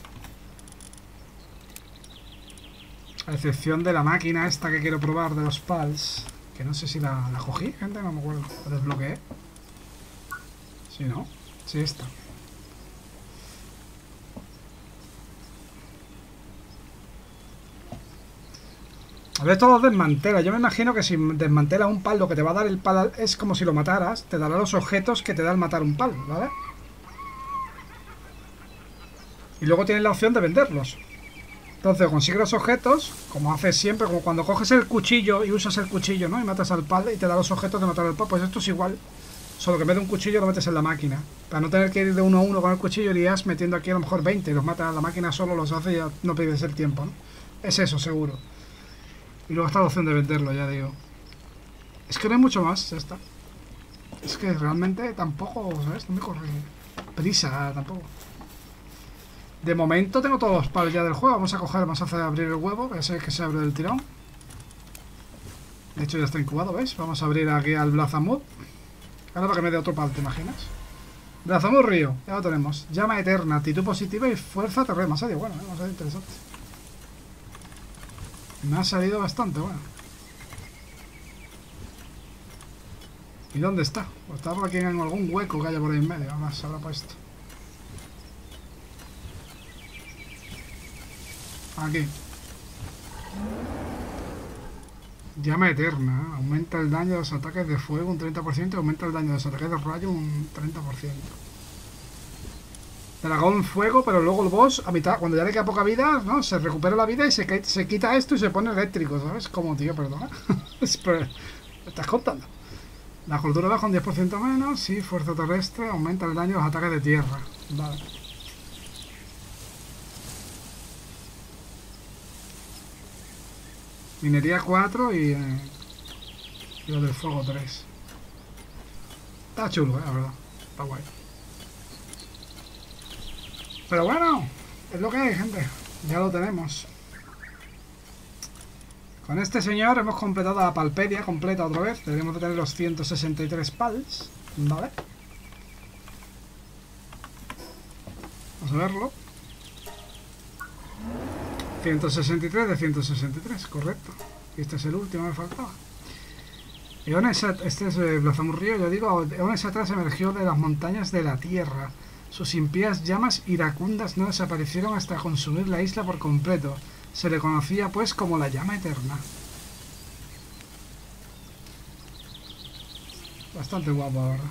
A excepción de la máquina esta que quiero probar de los pals. Que no sé si la, la cogí, gente, no me acuerdo. La desbloqueé. Sí, ¿no? Sí, esta. A ver, esto lo desmantela. Yo me imagino que si desmantela un pal, lo que te va a dar el pal es como si lo mataras. Te dará los objetos que te da el matar un pal, ¿vale? Y luego tienes la opción de venderlos. Entonces consigues los objetos, como haces siempre, como cuando coges el cuchillo y usas el cuchillo, ¿no? Y matas al pal y te da los objetos de matar al pal. Pues esto es igual. Solo que en vez de un cuchillo lo metes en la máquina. Para no tener que ir de uno a uno con el cuchillo, irías metiendo aquí a lo mejor veinte. Y los matas a la máquina solo, los hace y ya no pierdes el tiempo, ¿no? Es eso, seguro. Y luego está la opción de venderlo, ya digo. Es que no hay mucho más, ya está. Es que realmente tampoco, ¿sabes? No me corre prisa, tampoco. De momento tengo todos los pals ya del juego. Vamos a coger, vamos a hacer abrir el huevo, que sé que se abre del tirón. De hecho ya está incubado, ¿veis? Vamos a abrir aquí al Blazamud. Ahora para que me dé otro pal, ¿te imaginas? Blazamud Río, ya lo tenemos. Llama eterna, actitud positiva y fuerza terreno. Me ha salido bueno, ¿eh? Me ha salido interesante. Me ha salido bastante bueno. ¿Y dónde está? Pues está por aquí en algún hueco que haya por ahí en medio. Ahora se habrá puesto. Aquí. Llama eterna. ¿eh? Aumenta el daño de los ataques de fuego un treinta por ciento y aumenta el daño de los ataques de rayo un treinta por ciento. Dragón fuego, pero luego el boss, a mitad, cuando ya le queda poca vida, ¿no? Se recupera la vida y se, se quita esto y se pone eléctrico, ¿sabes? Como, tío, perdona. Pero, ¿me estás contando? La cultura baja un diez por ciento menos. Sí, fuerza terrestre, aumenta el daño de los ataques de tierra. Vale. Minería cuatro y, eh, y lo del fuego tres. Está chulo, eh, la verdad. Está guay. Pero bueno, es lo que hay, gente. Ya lo tenemos. Con este señor hemos completado la palpedia completa otra vez. Deberíamos de tener los ciento sesenta y tres pals. ¿Vale? Vamos a verlo. ciento sesenta y tres de ciento sesenta y tres, correcto. Y este es el último que me faltaba. Eones, este es el Blazamurrío, yo digo, eones atrás emergió de las montañas de la tierra. Sus impías llamas iracundas no desaparecieron hasta consumir la isla por completo. Se le conocía pues como la llama eterna. Bastante guapo ahora.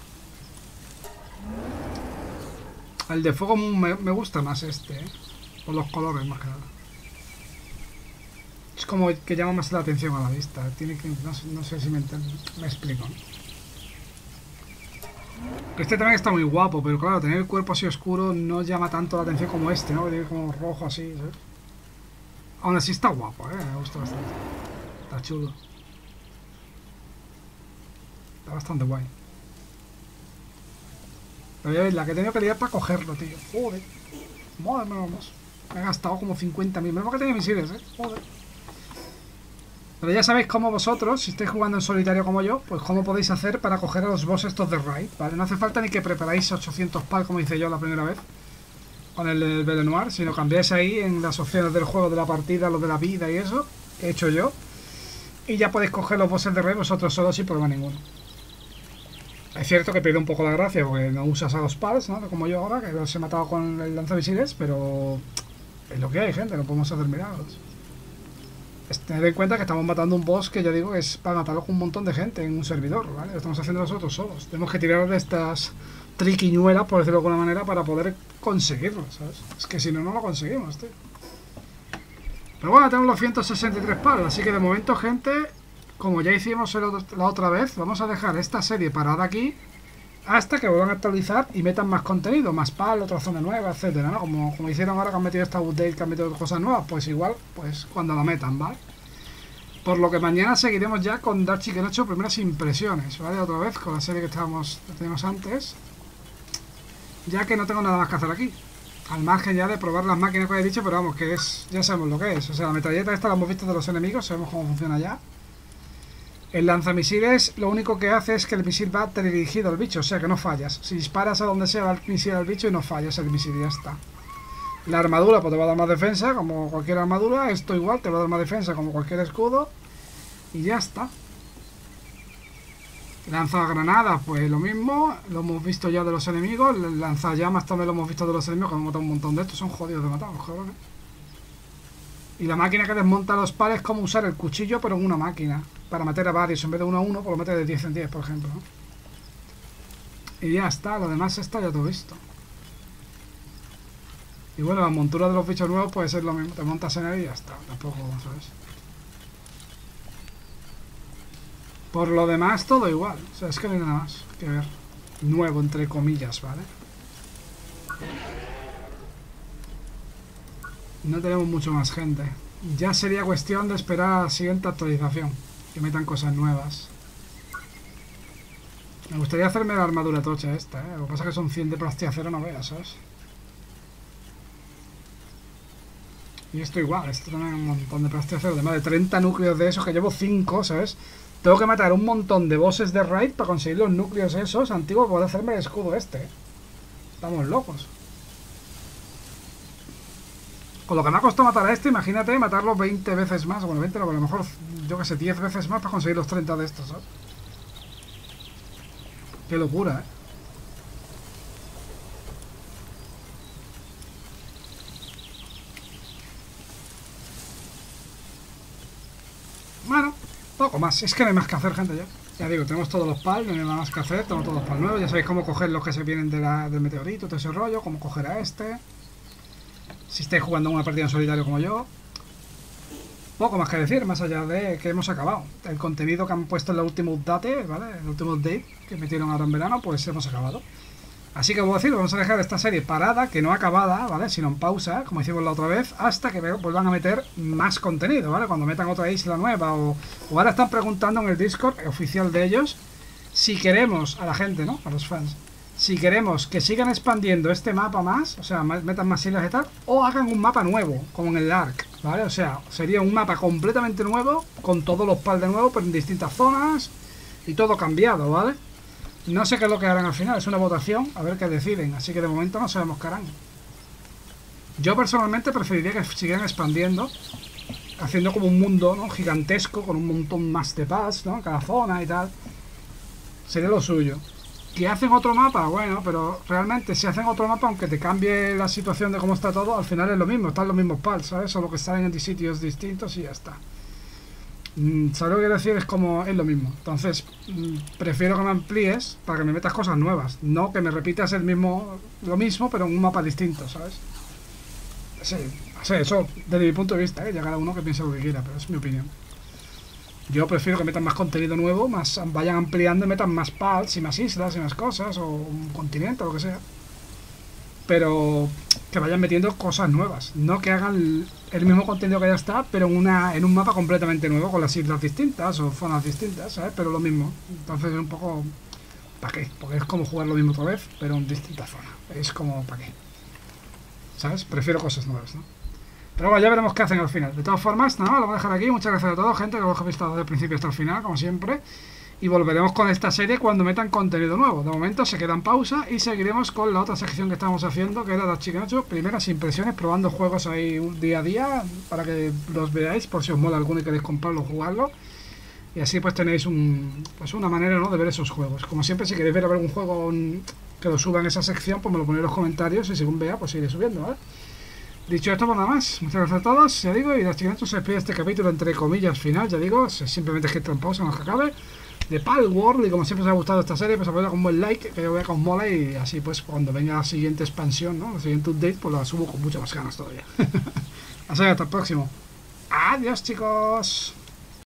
El de fuego me, me gusta más este, ¿eh? Por los colores más que nada. Es como que llama más la atención a la vista. Tiene que, no, no sé si me, me explico, ¿no? Este también está muy guapo, pero claro, tener el cuerpo así oscuro no llama tanto la atención como este, ¿no? Que tiene como rojo así, ¿sabes? Aún así está guapo, ¿eh? Me gusta bastante. Está chulo. Está bastante guay. Pero ya veis, la que he tenido que liar para cogerlo, tío. Joder. Madre mía, vamos. Me he gastado como cincuenta mil. Menos que tenía misiles, ¿eh? Joder. Pero ya sabéis cómo vosotros, si estáis jugando en solitario como yo, pues cómo podéis hacer para coger a los boss estos de raid, ¿vale? No hace falta ni que preparáis ochocientos pal como hice yo la primera vez con el, el Belenoir, sino cambiáis ahí en las opciones del juego, de la partida, lo de la vida y eso, que he hecho yo, y ya podéis coger los bosses de raid vosotros solos sin problema ninguno. Es cierto que pierde un poco la gracia porque no usas a los pals, ¿no? Como yo ahora, que los he matado con el lanzamisiles, pero es lo que hay, gente, no podemos hacer milagros. Tened en cuenta que estamos matando un boss que ya digo es para matarlo con un montón de gente en un servidor, ¿vale? Lo estamos haciendo nosotros solos. Tenemos que tirar de estas triquiñuelas, por decirlo de alguna manera, para poder conseguirlo, ¿sabes? Es que si no, no lo conseguimos, tío. Pero bueno, tenemos los ciento sesenta y tres palos, así que de momento, gente, como ya hicimos la otra vez, vamos a dejar esta serie parada aquí hasta que vuelvan a actualizar y metan más contenido, más pal, otra zona nueva, etcétera, ¿no? Como, como hicieron ahora que han metido esta update, que han metido cosas nuevas, pues igual, pues cuando la metan, ¿vale? Por lo que mañana seguiremos ya con Dark Chicken ocho, primeras impresiones, ¿vale? Otra vez, con la serie que estábamos, que teníamos antes, ya que no tengo nada más que hacer aquí. Al margen ya de probar las máquinas que he dicho, pero vamos, que es, ya sabemos lo que es. O sea, la metralleta esta la hemos visto de los enemigos, sabemos cómo funciona ya. El lanzamisiles lo único que hace es que el misil va dirigido al bicho, o sea que no fallas. Si disparas a donde sea va el misil al bicho y no fallas el misil y ya está. La armadura pues te va a dar más defensa, como cualquier armadura. Esto igual te va a dar más defensa como cualquier escudo. Y ya está. Lanzagranadas, pues lo mismo. Lo hemos visto ya de los enemigos. Lanzallamas también lo hemos visto de los enemigos, que hemos matado un montón de estos. Son jodidos de matar, joder. Y la máquina que desmonta los pares es como usar el cuchillo, pero en una máquina. Para meter a varios. En vez de uno a uno, pues lo metes de diez en diez, por ejemplo, ¿no? Y ya está. Lo demás está ya todo visto. Y bueno, la montura de los bichos nuevos puede ser lo mismo. Te montas en él y ya está. Tampoco, ¿sabes? Por lo demás, todo igual. O sea, es que no hay nada más que ver. Nuevo, entre comillas, ¿vale? No tenemos mucho más gente. Ya sería cuestión de esperar a la siguiente actualización. Que metan cosas nuevas. Me gustaría hacerme la armadura tocha esta, ¿eh? Lo que pasa es que son cien de plastiacero, no veas, ¿sabes? Y esto igual, esto también es un montón de plastiacero. De más de treinta núcleos de esos, que llevo cinco, ¿sabes? Tengo que matar un montón de bosses de raid para conseguir los núcleos esos antiguos para poder hacerme el escudo este. Estamos locos. Con lo que me ha costado matar a este, imagínate matarlo veinte veces más. Bueno, veinte no, a lo mejor, yo que sé, diez veces más para conseguir los treinta de estos, ¿sabes? Qué locura, ¿eh? Bueno, poco más. Es que no hay más que hacer, gente, ya. Ya digo, tenemos todos los pals, no hay nada más que hacer. Tenemos todos los pals nuevos. Ya sabéis cómo coger los que se vienen de la, del meteorito, todo ese rollo. Cómo coger a este. Si estáis jugando una partida en solitario como yo. Poco más que decir, más allá de que hemos acabado. El contenido que han puesto en la última update, ¿vale? El último update que metieron ahora en verano, pues hemos acabado. Así que, voy a decir, vamos a dejar esta serie parada, que no acabada, ¿vale? Sino en pausa, como hicimos la otra vez, hasta que vuelvan a meter más contenido, ¿vale? Cuando metan otra isla nueva o, o ahora están preguntando en el Discord oficial de ellos si queremos, a la gente, ¿no? A los fans, si queremos que sigan expandiendo este mapa más, o sea, metan más islas y tal, o hagan un mapa nuevo, como en el Ark, ¿vale? O sea, sería un mapa completamente nuevo, con todos los pals de nuevo, pero en distintas zonas y todo cambiado, ¿vale? No sé qué es lo que harán al final, es una votación, a ver qué deciden, así que de momento no sabemos qué harán. Yo personalmente preferiría que siguieran expandiendo haciendo como un mundo, ¿no? Gigantesco, con un montón más de pals, ¿no? Cada zona y tal. Sería lo suyo. ¿Que hacen otro mapa? Bueno, pero realmente si hacen otro mapa, aunque te cambie la situación de cómo está todo, al final es lo mismo, están los mismos pals, ¿sabes? Solo que están en sitios distintos y ya está. ¿Sabes lo que quiero decir? Es como, es lo mismo. Entonces, prefiero que me amplíes para que me metas cosas nuevas, no que me repitas el mismo, lo mismo, pero en un mapa distinto, ¿sabes? Sí, sí, eso desde mi punto de vista, ¿eh? Ya cada uno que piense lo que quiera, pero es mi opinión. Yo prefiero que metan más contenido nuevo, más vayan ampliando y metan más pals y más islas y más cosas, o un continente o lo que sea. Pero que vayan metiendo cosas nuevas, no que hagan el mismo contenido que ya está, pero en una en un mapa completamente nuevo, con las islas distintas o zonas distintas, ¿sabes? Pero lo mismo. Entonces es un poco... ¿para qué? Porque es como jugar lo mismo otra vez, pero en distinta zona. Es como, ¿para qué? ¿Sabes? Prefiero cosas nuevas, ¿no? Pero bueno, ya veremos qué hacen al final. De todas formas, nada, lo voy a dejar aquí. Muchas gracias a todos, gente, que lo habéis estado desde el principio hasta el final, como siempre. Y volveremos con esta serie cuando metan contenido nuevo. De momento se queda en pausa y seguiremos con la otra sección que estamos haciendo, que era las Chicken ocho, primeras impresiones, probando juegos ahí día a día, para que los veáis, por si os mola alguno y queréis comprarlo o jugarlo. Y así pues tenéis un, pues una manera, ¿no?, de ver esos juegos. Como siempre, si queréis ver algún juego que lo suba en esa sección, pues me lo ponéis en los comentarios y según vea, pues iré subiendo, ¿vale? Dicho esto, pues nada más. Muchas gracias a todos, ya digo, y las Chicken ocho se despide este capítulo entre comillas final, ya digo, simplemente es que entra en pausa, no es que acabe, de Palworld. Y como siempre os ha gustado esta serie, pues apoyadla con un buen like, que yo vea que os mola, y así pues cuando venga la siguiente expansión, ¿no?, la siguiente update, pues la subo con muchas más ganas todavía. Así que hasta el próximo. Adiós, chicos.